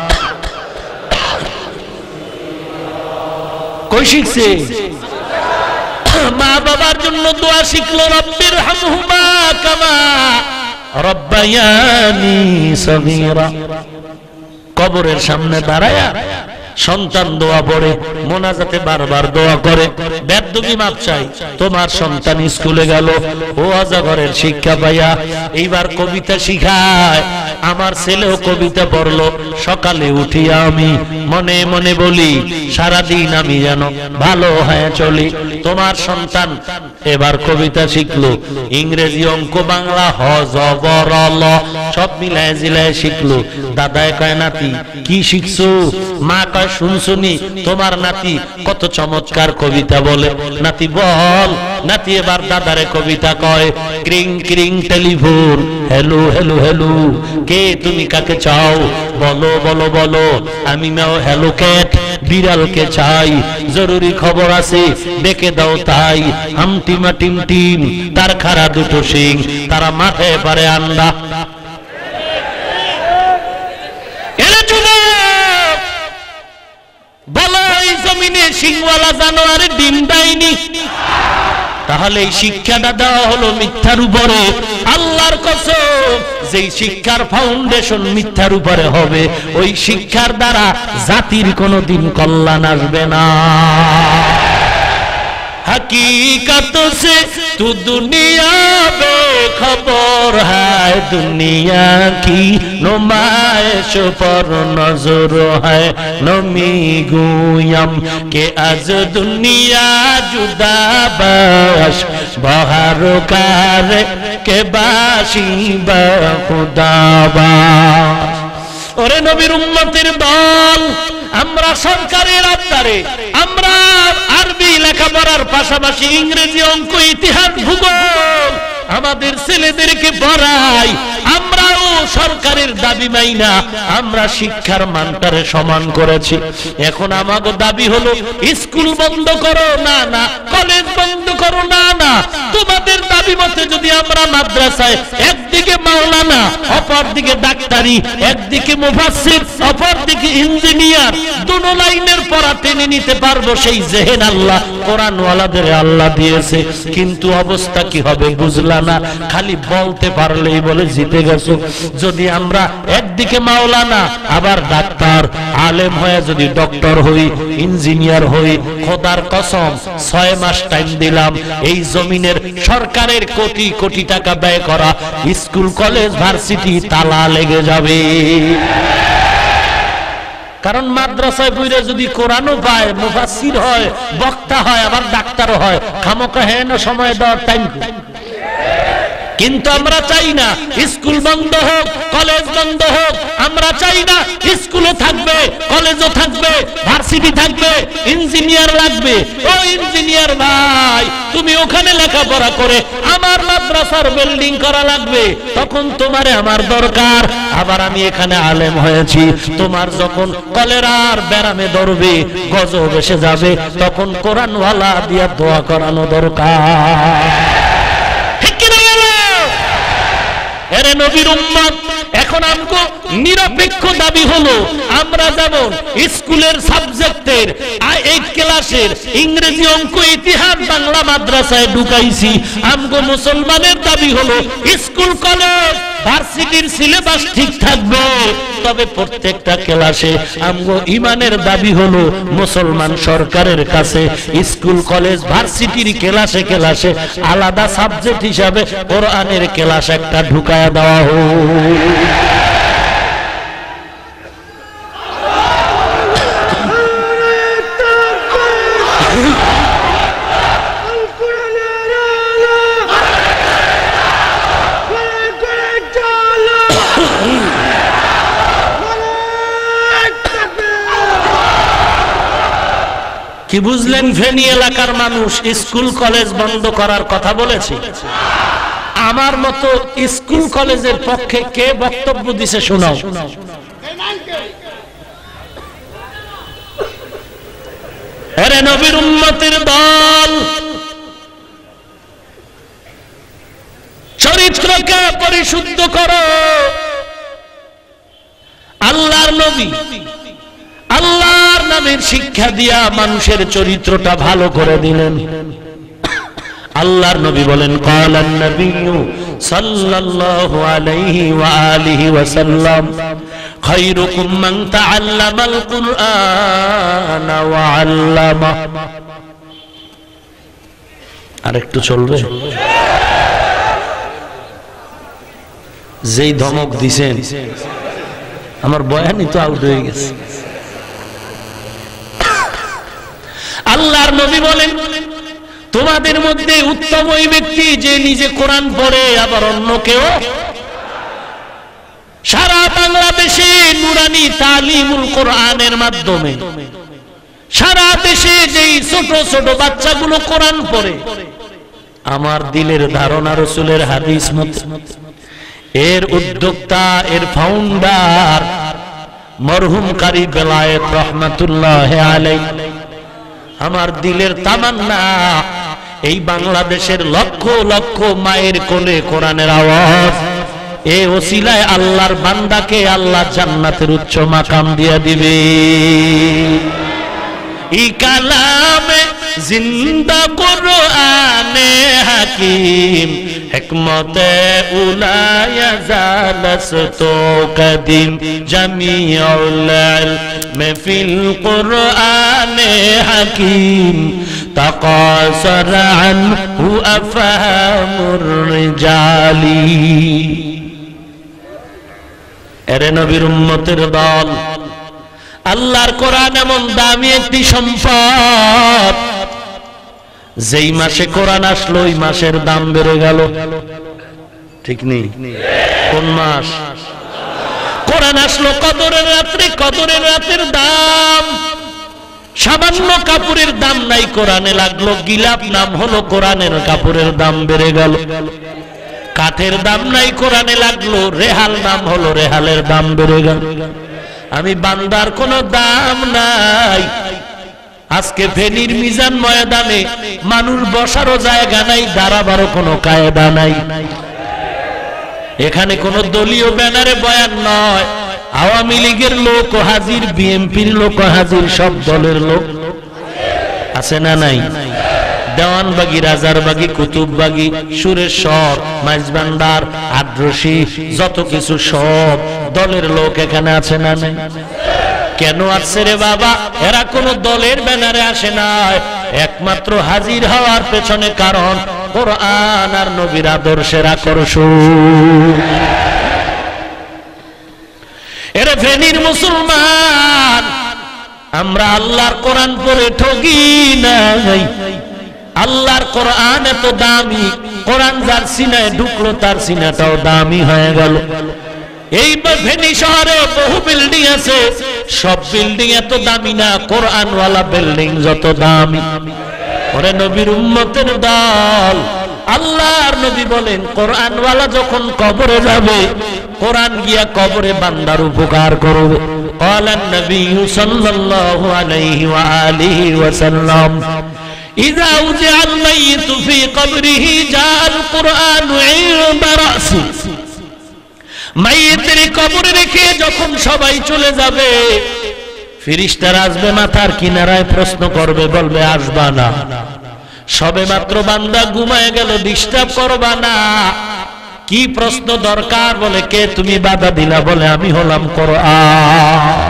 কই শিখছে? মা বাবার জন্য দোয়া শিখলো, রব্বির হামহুমা কামা রব্বায়ানি সগীরা। কবরের সামনে দাঁড়ায়া সন্তান দোয়া পড়ে, মোনাজাতে বারবার দোয়া করে, বেদবি মাপ চাই। তোমার সন্তান স্কুলে গেল, ও আজাগরের শিক্ষা পাইয়া এইবার কবিতা শিখায়। আমার ছেলেও কবিতা পড়লো। সকালে উঠিয়া আমি মনে মনে বলি, সারাদিন আমি যেন ভালো হয়ে চলি। তোমার সন্তান এবার কবিতা শিখলো, ইংরেজি, অঙ্ক, বাংলা, হ জ ব র ল সব মিলায় জিলায় শিখলো। দাদায় কয়, নাতি কি শিখছো? মা কয়, শুনছুনি তোমার নাতি কত চমৎকার কবিতা বলে। নাতি বল। নাতি এবার দাদারে কবিতা কয়, ক্রিং ক্রিং টেলিফোন, হ্যালো হ্যালো হ্যালো, কে তুমি কাকে চাও? বলো বলো বলো, আমি নাও হ্যালো ক্যাট, বিড়ালকে চাই, জরুরি খবর আছে ডেকে দাও তাই। হামটিমা টিম টিম, তার খাড়া দুটো শিং, তারা মাঠে পারে আন্ডা। বলো এই জমিনে সিংওয়ালা জানোয়ারের ডিম দেয়নি? তাহলে এই শিক্ষাটা দেওয়া হলো মিথ্যার উপরে। আল্লাহর কসম, যেই শিক্ষার ফাউন্ডেশন মিথ্যার উপরে হবে, ওই শিক্ষার দ্বারা জাতির কোনোদিন কল্যাণ আসবে না। हकीकत से तू दुनिया बेखबर है, दुनिया की नुमाइश पर नजर है। नमी गुयम के आज दुनिया जुदा बाश, बहार कार के बाशी खुदाबाश। ওরে নবীর উম্মতের দল, আমরা সরকারের আন্ডারে আমরা আরবি লেখাপড়ার পাশাপাশি ইংরেজি, অঙ্ক, ইতিহাস, ভূগোল আমাদের ছেলেদেরকে পড়াই। আমরাও সরকারের দাবি মাইনা আমরা শিক্ষার মানটারে সমান করেছি। এখন আমাদের দাবি হলো স্কুল বন্ধ করো, না না, কলেজ বন্ধ করো, না না। তোমাদের দাবি মতে যদি আমরা মাদ্রাসায় একদিকে মাওলানা, অপরদিকে ডাক্তারি, একদিকে মুফাসসির, অপরদিকে ইঞ্জিনিয়ার, দুটো লাইনের পড়া টেনে নিতে পারবো, সেই জেহেন আল্লাহ কোরআনওয়ালাদের আল্লাহ দিয়েছে। কিন্তু অবস্থা কি হবে বুঝলা না? খালি বলতে পারলেই বলে জিতে গেছো। যদি আমরা একদিকে মাওলানা আবার ডাক্তার, আলেম হয়ে যদি ডক্টর হই, ইঞ্জিনিয়ার হই, খোদার কসম 6 মাস টাইম দিলাম, এই জমিনের সরকারের কোটি কোটি টাকা ব্যয় করা স্কুল, কলেজ, ভার্সিটি তালা লেগে যাবে। কারণ মাদ্রাসায় পড়ে যদি কোরআনও পায়, মুফাসসির হয়, বক্তা হয়, আবার ডাক্তারও হয়, খামোকা হেন সময় দেওয়ার টাইম। কিন্তু আমরা চাই না স্কুল বন্ধ হোক, কলেজ বন্ধ হোক। আমরা চাই না স্কুলও থাকবে, কলেজও থাকবে, ভার্সিটি থাকবে, ইঞ্জিনিয়ার লাগবে। ও ইঞ্জিনিয়ার ভাই, তুমি ওখানে লেখাপড়া করে আমার মাদ্রাসার বিল্ডিং করা লাগবে, তখন তোমারে আমার দরকার। আবার আমি এখানে আলেম হয়েছি, তোমার যখন কলেরার ব্যারামে ধরবে, গজব এসে যাবে, তখন কোরআনওয়ালা দিয়া দোয়া করানো দরকার। এরে নবীর উম্মত, এখন আমগো নিরপেক্ষ দাবি হলো, আমরা যেমন স্কুলের সাবজেক্টের 8 ক্লাসের ইংরেজি, অঙ্ক, ইতিহাস, বাংলা মাদ্রাসায় ঢুকাইছি, আমগো মুসলমানের দাবি হলো স্কুল, কলেজ, ভার্সিটির সিলেবাস ঠিক থাকবে, তবে প্রত্যেকটা ক্লাসে আমগো ইমানের দাবি হলো মুসলমান সরকারের কাছে স্কুল, কলেজ, ভার্সিটির ক্লাসে ক্লাসে আলাদা সাবজেক্ট হিসাবে কোরআনের ক্লাস একটা ঢুকায়া দেওয়া হোক। কি বুঝলেন? ফেনী এলাকার মানুষ স্কুল, কলেজ বন্ধ করার কথা বলেছে। আমার মতো স্কুল, কলেজের পক্ষে কে বক্তব্য দিছে শোনাও। আরে নবীর উম্মতের দল, চরিত্রকে পরিশুদ্ধ করো। আল্লাহর নবী আল্লাহর নামের শিক্ষা দিয়া মানুষের চরিত্রটা ভালো করে দিলেন। আল্লাহর নবী বলেন, ক্বালান নবিয়্যু সাল্লাল্লাহু আলাইহি ওয়া আলিহি ওয়াসাল্লাম, খায়রুকুম মান তাআল্লামাল কুরআনা ওয়া আল্লামা। আরেকটু চলবে? যেই ধমক দিছেন আমার বয়ানই তো আউট হয়ে গেছে। আল্লাহর নবী বলেন, তোমাদের মধ্যে উত্তম ওই ব্যক্তি যে নিজে কোরআন পড়ে আবার অন্যকেও। সারা বাংলাদেশে নুরানি তালিমুল কোরআনের মাধ্যমে সারা দেশে যেই ছোট ছোট বাচ্চাগুলো কোরআন পড়ে, আমার দিলের ধারণা রাসূলের হাদিস মতে এর উদ্যোক্তা, এর ফাউন্ডার মরহুম কারি বেলায়েত রহমাতুল্লাহ আলাইহি। আমার দিলের তামান্না এই বাংলাদেশের লক্ষ লক্ষ মায়ের কোলে কোরআনের আওয়াজ, এই ওসিলায় আল্লাহর বান্দাকে আল্লাহ জান্নাতের উচ্চ মাকাম দিয়ে দিবে। ই কালামে জিন্দা কুরআনে হাকিম, হিকমতে উলায়া জালসতো কদিম, জামিউল ইলমে ফিল কুরআনে হাকিম, তাকাসার আনহু আফহামুর রিজালি। এরে নবীর উম্মতের দল, আল্লাহর কোরআন এমন দামি একটি সম্পদ, যেই মাসে কোরআন আসলো ওই মাসের দাম বেড়ে গেল। ঠিক নেই? কোন মাস? কোরআন আসলো কদরের রাত্রে, কদরের রাতের দাম সামান্য কাপড়ের দাম নাই, কোরআনে লাগলো গিলাপ, নাম হলো কোরআনের কাপড়ের দাম বেড়ে গেল। কাঠের দাম নাই, কোরআনে লাগলো রেহাল, নাম হলো রেহালের দাম বেড়ে গেল। আমি বান্দার কোনো দাম নাই। আজকে ফেনীর মিজান ময়দানে মানুষ বসারও জায়গা নাই, দাঁড়াবারও কোনো কায়দা নাই। এখানে কোনো দলীয় ব্যানারে বয়ান নয়, আওয়ামী লীগের লোক হাজির, বিএনপির লোক হাজির, সব দলের লোক আছে না নাই? দেওয়ানবাগি, রাজারবাগি, কুতুববাগি, সুরেশ্বর, মাইজবান্ডার, আদ্রসি, যত কিছু সব দলের লোক এখানে আছে না নাই? কেন আসছে রে বাবা? এরা কোন দলের ব্যানারে আসে না, একমাত্র হাজির হওয়ার পেছনে কারণ কোরআন আর নবীর আদর্শের আকর্ষণ। এরা ফেনীর মুসলমান, আমরা আল্লাহর কোরআন পড়ে ঠগি নাই। আল্লাহর কোরআন এত দামি, কোরআন যার সিনায় ঢুকলো তার সিনাটাও দামি হয়ে গেল। এই ফেনী শহরে বহু বিল্ডিং আছে, সব বিল্ডিং এত দামি না, কোরআনওয়ালা বিল্ডিং যত দামি। ওরে নবীর উম্মতের দল, আল্লাহর নবী বলেন, কোরআনওয়ালা যখন কবরে যাবে, কোরআন গিয়া কবরে বান্দার উপকার করবে। ক্বালান নবিয়্যু সাল্লাল্লাহু আলাইহি ওয়া আলিহি ওয়াসাল্লাম, ইযা উযিআল মাইয়িতু ফি কবরিহি জাআল কুরআনু ইনদা রাসি। মাইয়িতের কবরে রেখে যখন সবাই চলে যাবে, ফেরেশতারা আসবে মাথার কিনারায়, প্রশ্ন করবে, বলবে আসবা না, সবে মাত্র বান্দা ঘুমায় গেল, ডিস্টার্ব করবা না। কি প্রশ্ন দরকার? বলে কে তুমি বাধা দিলা? বলে আমি হলাম কোরআন।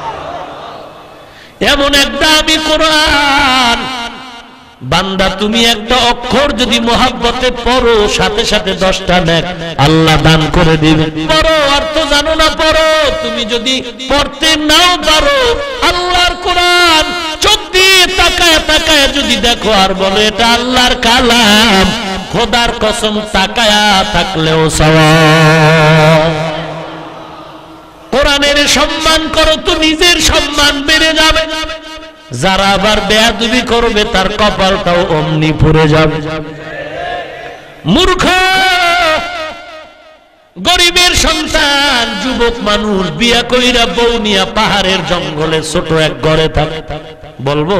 এমন একটা আমি কোরআন, বান্দা তুমি একটা অক্ষর যদি মোহাব্বতে পড়ো, সাথে সাথে 10টা নেক আল্লাহ দান করে দিবে। পড়ো, অর্থ জানো না পড়ো, তুমি যদি পড়তে নাও পারো, আল্লাহর কোরআন চোখ দিয়ে তাকায় তাকায় যদি দেখো আর বলো এটা আল্লাহর কালাম, খোদার কসম তাকায়া থাকলেও সওয়াব। কোরআনের সম্মান করো তো নিজের সম্মান বেড়ে যাবে। যারা আবার বেয়াদবি করবে তার কপালটাও অমনি পুড়ে যাবে। মূর্খ, গরিবের সন্তান, যুবক মানুষ বিয়া কইরা বউ নিয়া পাহাড়ের জঙ্গলে ছোট এক ঘরে থাকে। বলবো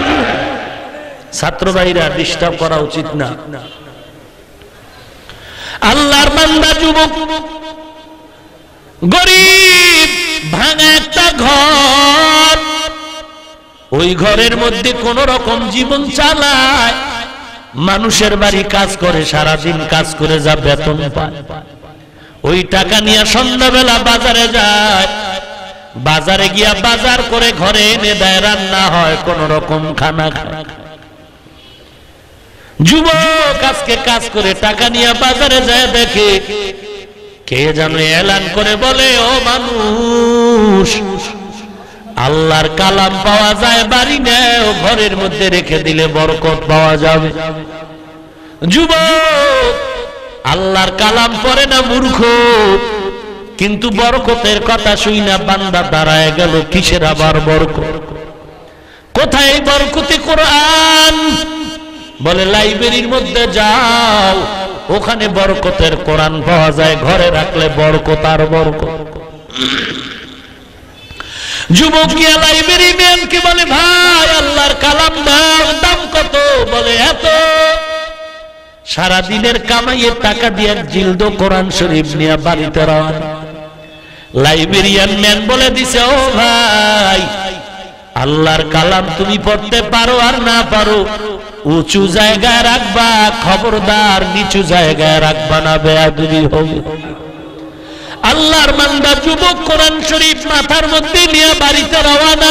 ছাত্র ভাইরা ডিস্টার্ব করা উচিত না। আল্লাহর বান্দা যুবক, গরিব ভাঙা একটা ঘর, ওই ঘরের মধ্যে কোন রকম জীবন চালায়। মানুষের বাড়ি কাজ করে, সারাদিন কাজ করে যা বেতন পায়, ওই টাকা নিয়ে সন্ধ্যাবেলা বাজারে যায়। বাজারে গিয়া বাজার করে ঘরে এনে দেয়, রান্না হয়, কোন রকম খানা খায়। যুবক আজকে কাজ করে টাকা নিয়ে বাজারে যায়, দেখে কে যেন এলান করে বলে, ও মানুষ, আল্লাহর কালাম পাওয়া যায়, বাড়ি নেও, ঘরের মধ্যে রেখে দিলে বরকত পাওয়া যাবে। যুবক আল্লাহর কালাম পড়ে না, মূর্খ, কিন্তু বরকতের কথা শুই না বান্দা দাঁড়ায় গেল। কিসের আবার বরকত? কোথায় বরকতে কোরআন? বলে লাইব্রেরির মধ্যে যাও, ওখানে বরকতের কোরআন পাওয়া যায়, ঘরে রাখলে বরকত আর বরকত। যুবক গিয়া লাইব্রেরি ম্যানকে বলে, ভাই আল্লাহর কালাম দাও, দাম কত? বলে এত। সারাদিনের কামাইয়ের টাকা দিয়ে জিলদ কোরআন শরীফ নিয়ে বাড়িতে রওনা। লাইব্রেরিয়ান ম্যান বলে দিছে, ও ভাই, আল্লাহর কালাম তুমি পড়তে পারো আর না পারো, উঁচু জায়গায় রাখবা, খবরদার নিচু জায়গায় রাখবা না, বেয়াদবি হবে। আল্লাহর বান্দা যুবক কোরআন শরীফ মাথার মধ্যে নিয়ে বাড়িতে রওনা।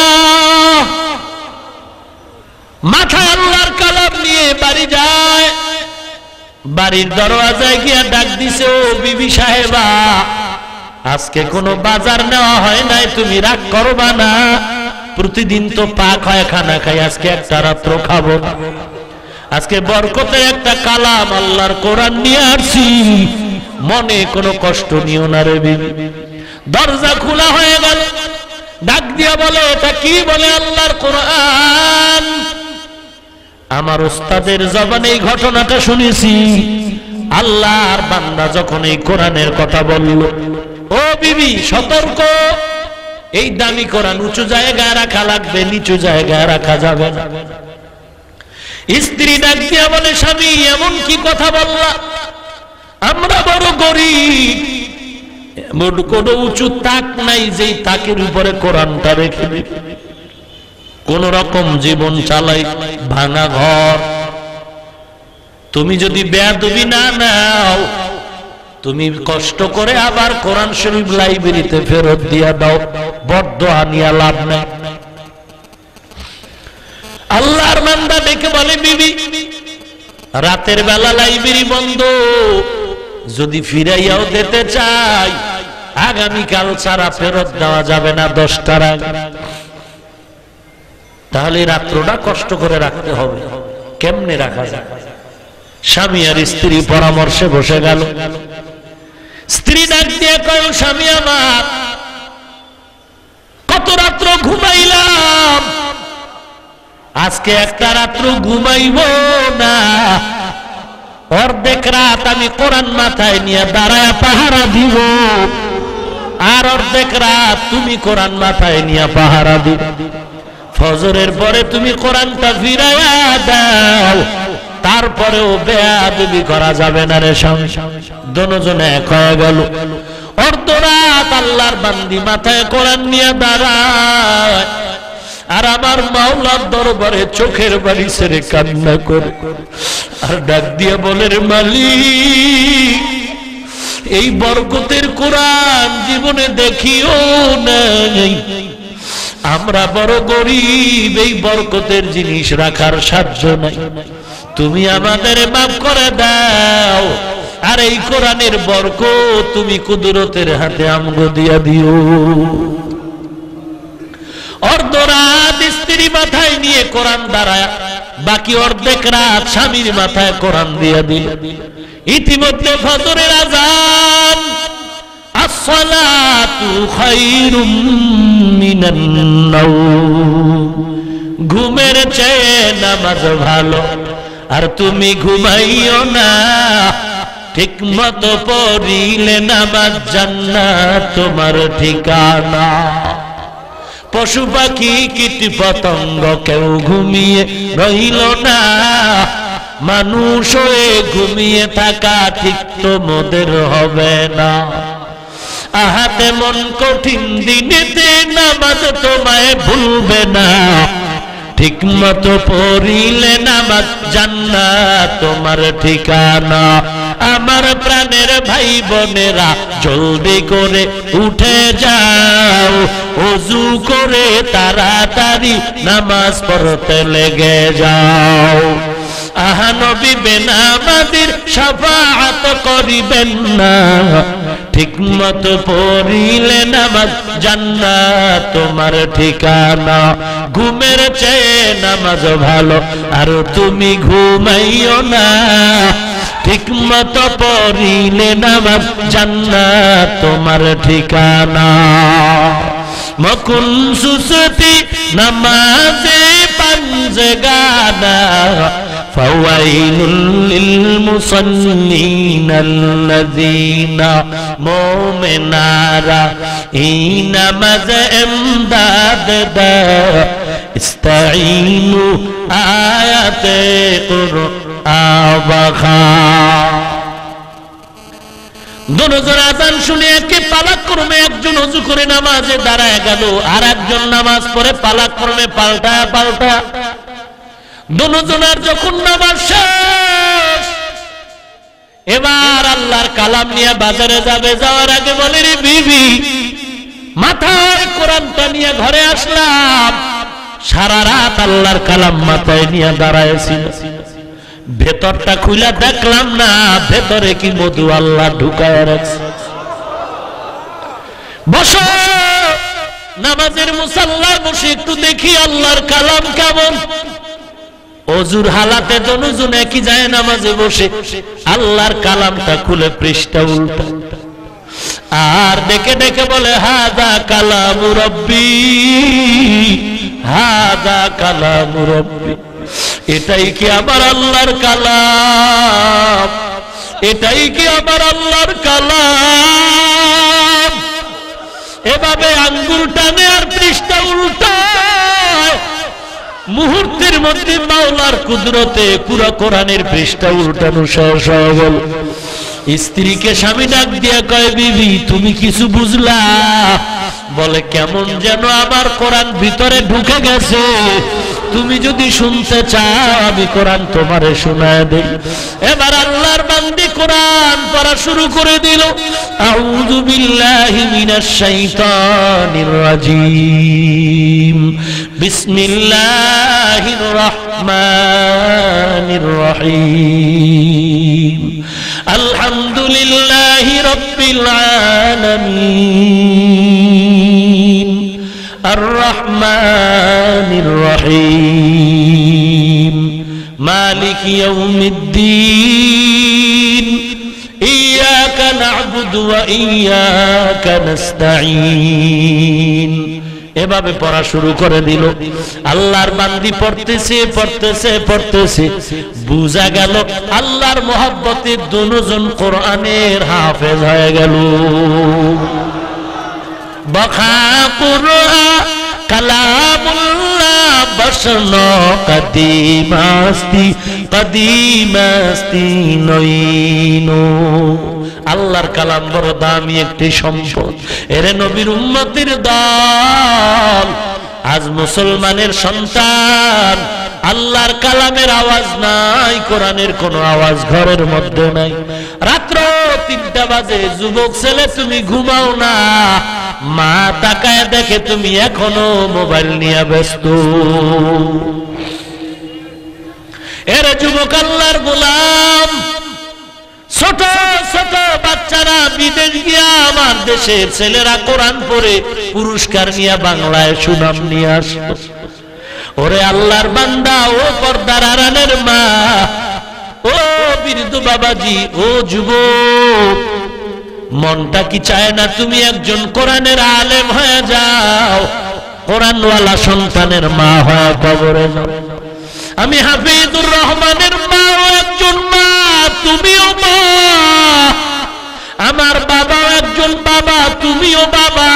মাথায় আল্লাহর কালাম নিয়ে বাড়ি যায়। বাড়ির দরওয়াজায় গিয়া ডাক দিছে, ও বিবি সাহেবা, আজকে কোনো বাজার নেওয়া হয় নাই, তুমি রাগ করবা না, প্রতিদিন তো পাক হয় খানা খাই, আজকে একটা রাত্র খাবো না। আজকে বরকতের একটা কালাম আল্লাহর কোরআন নিয়ে আসছি, মনে কোনো কষ্ট নিও না রে বিবি। দরজা খোলা হয়ে গেল, ডাক দিয়া বলে, এটা কি? বলে আল্লাহর কোরআন। আমার ওস্তাদের জবানে এই ঘটনাটা শুনেছি। আল্লাহর বান্দা যখন এই কোরআনের কথা বলল, ও বিবি সতর্ক, এই দামি কোরআন উঁচু জায়গায় রাখা লাগবে, নিচু জায়গায় রাখা যাবে না। স্ত্রী ডাক দিয়া বলে, স্বামী এমন কি কথা বললা? আমরা বড় গরিব, এমন কোন উঁচু তাক নাই যেই তাকের উপরে কোরআনটা রেখে দিই, কোন রকম জীবন চালাই, ভাঙা ঘর। তুমি যদি বেয়াদবি না নাও, তুমি কষ্ট করে আবার কোরআন শরীফ লাইব্রেরিতে ফেরত দিয়া দাও, বদদোয়া নিয়া লাভ নাই। আল্লাহর বান্দা ডেকে বলে, বিবি রাতের বেলা লাইব্রেরি বন্ধ, যদি ফিরাইয়াও দিতে চাই আগামীকাল ছাড়া ফেরত দেওয়া যাবে না 10টার আগে। তাহলে রাত্রটা কষ্ট করে রাখতে হবে, কেমনে রাখা যায়? স্বামী আর স্ত্রী পরামর্শে বসে গেল। স্ত্রী ডাক দিয়ে কয়, স্বামী আমার, কত রাত্র ঘুমাইলাম, আজকে একটা রাত্র ঘুমাইব না, অর্ধেক রাত আমি কোরআন মাথায় নিয়ে দাঁড়ায় পাহারা দিব, আর অর্ধেক রাত তুমি কোরআন মাথায় নিয়ে পাহারা দিব। ফজরের পরে তুমি কোরআনটা ফিরাইয়া দাও, তারপরেও বেয়াদবি করা যাবে না রে স্বামী। দুজনে এক হয়ে গেল। অর্ধরাত আল্লাহর বান্দি মাথায় কোরআন নিয়ে দাঁড়ায়, আর আমার মাওলার দরবারে চোখের বাড়ি ছেড়ে কান্না করে, আর ডাক দিয়ে বলে, রে মালিক, এই বরকতের কোরআন জীবনে দেখিও নাই, আমরা বড় গরিব, এই বরকতের জিনিস রাখার সাধ্য নাই, তুমি আমাদের মাফ করে দাও, আর এই কোরআনের বরকত তুমি কুদরতের হাতে আমগো দিয়া দিও। অর্ধরাত স্ত্রী মাথায় নিয়ে কোরআন দাঁড়ায়, বাকি অর্ধেক রাত স্বামীর মাথায় কোরআন দিয়া দিল। ইতিমধ্যে ফজরের আযান, আসসালাতু খায়রুম মিনান নাওম, ঘুমের চেয়ে নামাজ ভালো, আর তুমি ঘুমাইও না, ঠিক মতো পড়িলে নামাজ জান্নাত তোমার ঠিকানা। পশু পাখি কীট পতঙ্গ কেউ ঘুমিয়ে রইল না, মানুষ হয়ে ঘুমিয়ে থাকা ঠিক তো মোদের হবে না। আহাতে মন কঠিন দিনেতে নামাজ তোমায় ভুলবে না, ঠিক মতো পড়িলে নামাজ জান্নাত তোমার ঠিকানা। আমার প্রাণের ভাই বোনেরা জলদি করে উঠে যাও, ওযু করে তাড়াতাড়ি নামাজ পড়তে লেগে যাও। আহা নবী বেনামাজির শাফাআত করিবেন না, ঠিক মতো পড়িলে নামাজ জান্নাত তোমার ঠিকানা। ঘুমের চেয়ে নামাজ ভালো আর তুমি ঘুমাইও না, ঠিক মতো পড়িলে নামাজ জান্নাত তোমার ঠিকানা। মকুন সুসতি নামাজে পাঞ্জগানা, ফাওয়াইলুল লিল মুসাল্লিনাল্লাযীনা মুমিনারা এই নামাজ ইমদাদ দা ইস্তাঈনু আয়াতে কুরআন। দুজন আযান শুনে একে পালাক্রমে একজন ওযু করে নামাজে দাঁড়ায় গেল, আর একজন নামাজ পড়ে পালাক্রমে পাল্টা পাল্টা। দুজনের যখন নামাজ শেষ, এবার আল্লাহর কালাম নিয়ে বাজারে যাবে, যাওয়ার আগে বলে রে বিবি, মাথায় কোরআনটা নিয়ে ঘরে আসলাম, সারা রাত আল্লাহর কালাম মাথায় নিয়ে দাঁড়ায়ছি, ভেতরটা খুলে দেখলাম না ভেতরে কি মধু আল্লাহ ঢুকায় রাখছে। বসো নামাজের মুসাল্লায় বসে একটু দেখি আল্লাহর কালাম কেমন। ওযুর হালাতে দুজন একই যায় নামাজে বসে আল্লাহর কালামটা খুলে পৃষ্ঠা উল্টা, আর দেখে দেখে বলে হাদা কালামু রব্বি, হাদা কালামু রব্বি। এটাই কি আমার আল্লাহর কালাম? এটাই কি আমার আল্লাহর কালাম? এভাবে আঙ্গুল টানে আর পৃষ্ঠা উল্টায়, মুহূর্তের মধ্যে মাওলার কুদরতে পুরো কোরআনের পৃষ্ঠা উল্টানো শেষ হয়ে গেল। স্ত্রীকে স্বামী ডাক দিয়া কয়, বিবি তুমি কিছু বুঝলা? বলে কেমন যেন আমার কোরআন ভিতরে ঢুকে গেছে, তুমি যদি শুনতে চাও আমি কোরআন তোমারে শোনায় দেই। এবার আল্লাহর বান্দি কোরআন পড়া শুরু করে দিল। আউযু বিল্লাহি মিনাশ শাইতানির রাজীম, বিসমিল্লাহির রহমানির রহিম, আলহামদুলিল্লাহি রাব্বিল আলামিন, আর-রহমানির রহিম, মালিকি ইয়াউমিদ্দিন, ইয়াকা না'বুদু ওয়া ইয়াকা নাস্তাঈন। এভাবে পড়া শুরু করে দিল। আল্লাহর বান্দি পড়তেছে পড়তেছে পড়তেছে, বুঝা গেল আল্লাহর মহব্বতে দুজন কোরআনের হাফেজ হয়ে গেল। বখা কুরআন কালামুল্লাহ বসনো কদিমাস্তি কদিমাস্তি নইনো। আল্লাহর কালাম বড় দামি একটি সম্পদ। এরে নবীর উম্মতের দল, আজ মুসলমানের সন্তান, আল্লাহর কালামের আওয়াজ নাই, কোরআনের কোনো আওয়াজ ঘরের মধ্যে নাই। রাত্র 3টা বাজে, যুবক ছেলে তুমি ঘুমাও না, মা তাকায় দেখে তুমি এখনো মোবাইল নিয়ে ব্যস্ত। এর যুবক আল্লাহর গোলাম, ছোট ছোট বাচ্চারা বিদেশ গিয়া আমার দেশের ছেলেরা কোরআন পড়ে পুরস্কার নিয়ে বাংলায় সুনাম নিয়ে আসলো। ওরে আল্লাহর বান্দা, ও পর্দার আড়ালের মা, ও বৃদ্ধ বাবাজি, ও যুবক, মনটা কি চায় না তুমি একজন কোরআনের আলেম হয়ে যাও, কোরআনওয়ালা সন্তানের মা হয়ে কবরে যাও? আমি হাফিজুর রহমানের মা, একজন মা, তুমিও মা। আমার বাবাও একজন বাবা, তুমিও বাবা।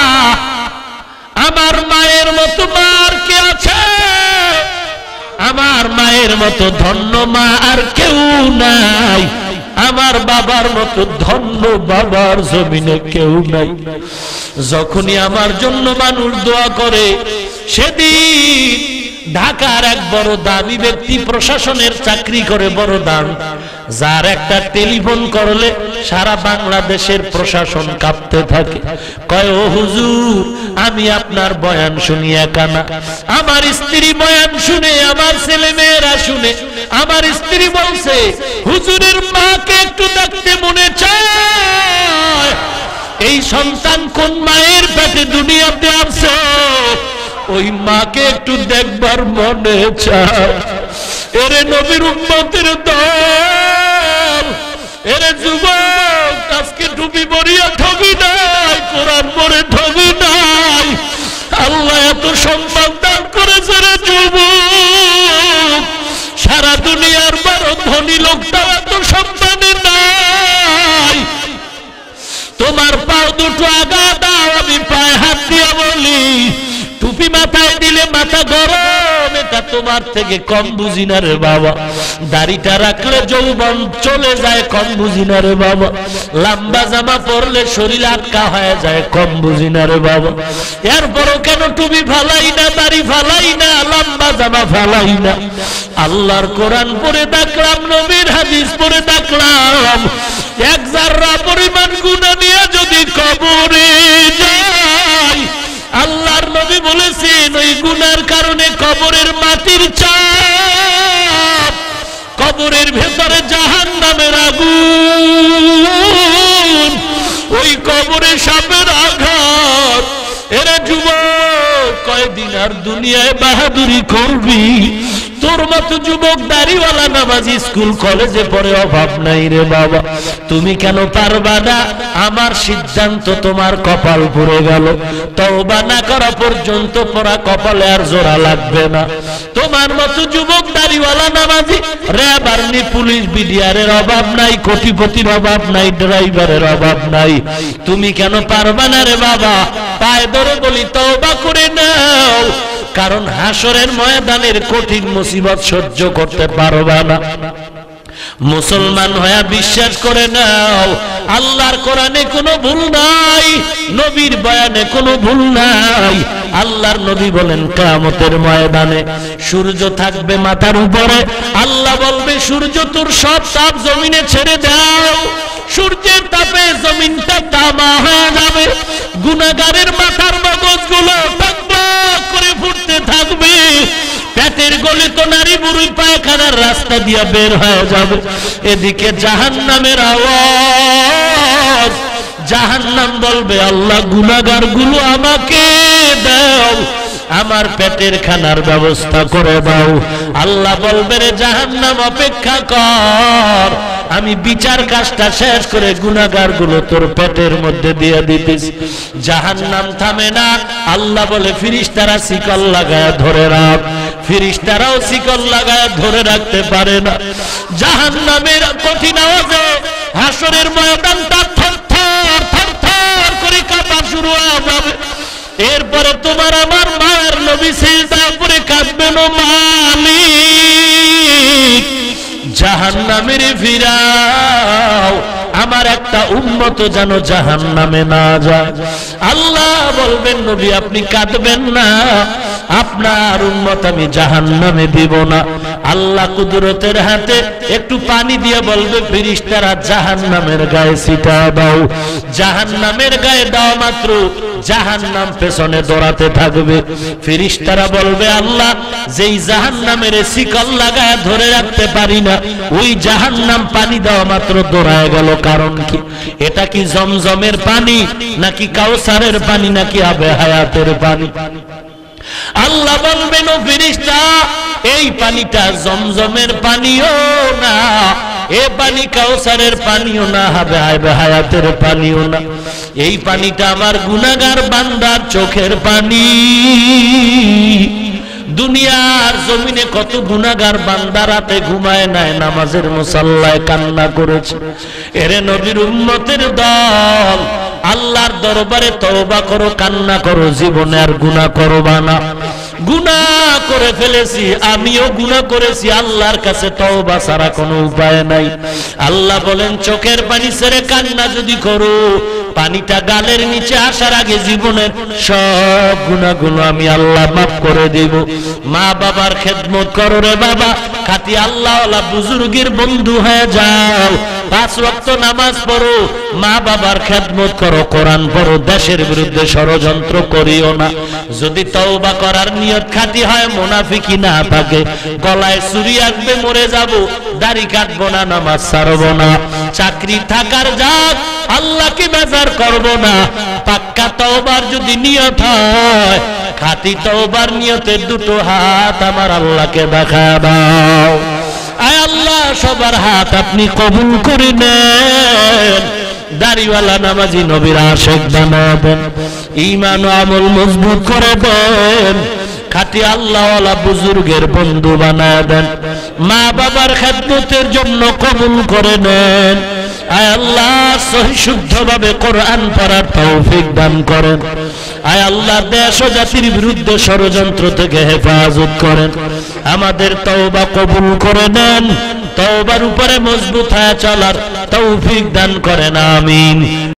আমার মায়ের মতো মার কে আছে? আমার মায়ের মায়ের মতো ধন্য মা আর কেউ নাই, আমার বাবার মতো ধন্য বাবার জমিনে কেউ নাই। যখনই আমার জন্য মানুষ দোয়া করে, সেদিন ঢাকার এক বড় দামি ব্যক্তি, প্রশাসনের চাকরি করে, বড় দাম, যার একটা টেলিফোন করলে সারা বাংলাদেশের প্রশাসন কাঁপতে থাকে। কয়, ও হুজুর, আমি আপনার বয়ান শুনিয়া কানা, আমার স্ত্রী বয়ান শুনে, আমার ছেলে মেয়েরা শুনে, আমার স্ত্রী বলছে হুজুরের মাকে একটু দেখতে মনে চায়। এই সন্তান কোন মায়ের পেটে দুনিয়াতে আছে, ওই মাকে একটু দেখবার মনে চায়। এরে নবীর উম্মতের দল, এরে যুবক, আজকে টুপি পরিয়া ঠগি নাই, কোরআন পড়ে ঠগি নাই। আল্লাহ এত সম্মান দান করেছে রে যুবক, সারা দুনিয়ার বড় ধনী লোকটা এত সম্মানে নাই। তোমার পাও দুটো আগা দাও, আমি পায়ে হাত দিয়ে বলি, টুপি মাথায় দিলে মাথা গরম, এটা তোমার থেকে কম বুঝি না রে বাবা। দাড়িটা রাখলে যৌবন চলে যায়, কম বুঝি না রে বাবা। লম্বা জামা পরলে শরীর আটকা হয়ে যায়, কম বুঝি না রে বাবা। এরপরও কেন টুপি ফালাই না, দাড়ি ফালাই না, লম্বা জামা ফালাই না? আল্লাহর কোরআন পড়ে দেখলাম, নবীর হাদিস পড়ে দেখলাম, এক জাররা পরিমাণ গুনাহ নিয়ে যদি কবরে যায়, আল্লাহর নবী বলেছেন ওই গুনার কারণে কবরের মাটির চাপ, কবরের ভেতরে জাহান্নামের আগুন, ওই কবরে সাপের আঘাত। এরে যুবক, কয়দিন আর দুনিয়ায় বাহাদুরি করবি? তোর মতো যুবক দাড়িওয়ালা নামাজি স্কুল কলেজে পড়ে অভাব নাই রে বাবা। তুমি কেন পারবা না? আমার সিদ্ধান্ত, তোমার কপাল পুড়ে গেল, তওবা না করা পর্যন্ত পড়া কপালে আর জোড়া লাগবে না। তোমার মতো যুবক দাড়িওয়ালা নামাজি, র্যাব, আর্মি, পুলিশ, বিডিআরের অভাব নাই, কোটিপতির অভাব নাই, ড্রাইভারের অভাব নাই। তুমি কেন পারবা না রে বাবা? পায়ে ধরে বলি, তওবা করে নাও, কারণ হাসরের ময়দানের কঠিন মুসিবত সহ্য করতে পারবা না। মুসলমান হয়ে বিশ্বাস করে নাও, আল্লাহর কোরআনে কোনো ভুল নাই, নবীর বয়ানে কোনো ভুল নাই। আল্লাহর নবী বলেন, কিয়ামতের ময়দানে সূর্য থাকবে মাথার উপরে, আল্লাহ বলবে, সূর্য তোর সব তাপ জমিনে ছেড়ে দাও। সূর্যের তাপে জমিনটা তামা হয়ে যাবে, গুনাহগারের মাথার মগজগুলো টকবক করে ফুটতে থাকবে, পেটের গলি তো নারী বুড়ি পায়খানার রাস্তা দিয়ে বের হয়ে যাবে। এদিকে জাহান্নামের আওয়াজ, জাহান্নাম বলবে, আল্লাহ গুনাহগার গুলো আমাকে দাও, আমার পেটের খানার ব্যবস্থা করে দাও। আল্লাহ বলবে, রে জাহান্নাম, অপেক্ষা কর, আমি বিচার কাজটা শেষ করে গুনাহগার গুলো তোর পেটের মধ্যে দিয়ে দিতেছি। জাহান্নাম থামে না। আল্লাহ বলে, ফেরেশতারা শিকল লাগায় ধরে রাখ। ফেরেশতারাও শিকল লাগায় ধরে রাখতে পারে না। জাহান্নামের কঠিন আওয়াজে হাসরের ময়দানটা থরথর থরথর করে কাঁপা শুরু হয়ে যাবে। এরপরে তোমার আমার মায়ের নবী সিজদা করে কাঁদবেন, ও মালিক, জাহান্নামের ফিরাও, আমার একটা উম্মত যেন জাহান্নামে না যায়। আল্লাহ বলবেন, নবী আপনি কাঁদবেন না, আপনার উম্মত আমি জাহান্নামে দিব না। আল্লাহ কুদরতের হাতে একটু পানি দিয়ে বলবে, ফেরেশতারা জাহান্নামের গায়ে ছিটা দাও। জাহান্নামের গায়ে দাও মাত্র জাহান্নাম পেছনে দৌড়াতে থাকবে। ফেরেশতারা বলবে, আল্লাহ, যেই জাহান্নামের শিকল লাগায় ধরে রাখতে পারি না, ওই জাহান্নাম পানি দেওয়া মাত্র দৌড়ায় গেল, কারণ কি? এটা কি জমজমের পানি, নাকি কাউসারের পানি, নাকি আবে হায়াতের পানি? আল্লাহ বলবেন, ও ফেরেশতা, এই পানিটা জমজমের পানিও না, এ পানি কাউসারের পানিও না, আবে হায়াতের পানিও না। এই পানিটা আমার গুনাহগার বান্দার চোখের পানি। দুনিয়ার জমিনে কত গুনাহগার বান্দা রাতে ঘুমায় নাই, নামাজের মুসাল্লায় কান্না করেছে। এরে নবীর উম্মতের দল, আল্লাহর দরবারে তওবা করো, কান্না করো, জীবনে আর গুনাহ করবা না। গুনাহ করে ফেলেছি, আমিও গুনাহ করেছি, আল্লাহর কাছে তওবা ছাড়া কোনো উপায় নাই। আল্লাহ বলেন চোখের পানি ছেড়ে কান্না যদি করো, পানিটা গালের নিচে আসার আগে জীবনের সব গুনাহগুলো আমি আল্লাহ মাফ করে দেব। মা বাবার খেদমত করো রে বাবা, খাঁটি আল্লাহওয়ালা বুজুর্গের বন্ধু হয়ে যাও, 5 ওয়াক্ত নামাজ পড়ো, মা বাবার খেদমত করো, কোরআন পড়ো, দেশের বিরুদ্ধে ষড়যন্ত্র করিও না। যদি তওবা করার নিয়ত খাঁটি হয়, মুনাফিকি না থাকে, গলায় ছুরি আসবে মরে যাব, দাড়ি কাটবো না, নামাজ ছাড়বো না, চাকরি থাকার যাক, আল্লাহকে বেজার করব না, পাক্কা তওবার যদি নিয়ত হয়, খাঁটি তওবার নিয়তের দুটো হাত আমার আল্লাহকে দেখা দাও। আয় আল্লাহ, সবার হাত আপনি কবুল করে নেন, দাড়িওয়ালা নামাজি নবীর আশিক বানাবেন, ঈমান ও আমল মজবুত করে দেন, খাঁটি আল্লাহওয়ালা বুজুর্গের বন্ধু বানায় দেন, মা বাবার খেদমতের জন্য কবুল করে নেন। আয় আল্লাহ, সহি শুদ্ধভাবে কোরআন পড়ার তৌফিক দান করেন। আয় আল্লাহ, দেশ ও জাতির বিরুদ্ধে ষড়যন্ত্র থেকে হেফাজত করেন। আমাদের তওবা কবুল করে নেন, তওবার উপরে মজবুত হয়ে চলার তৌফিক দান করেন, আমিন।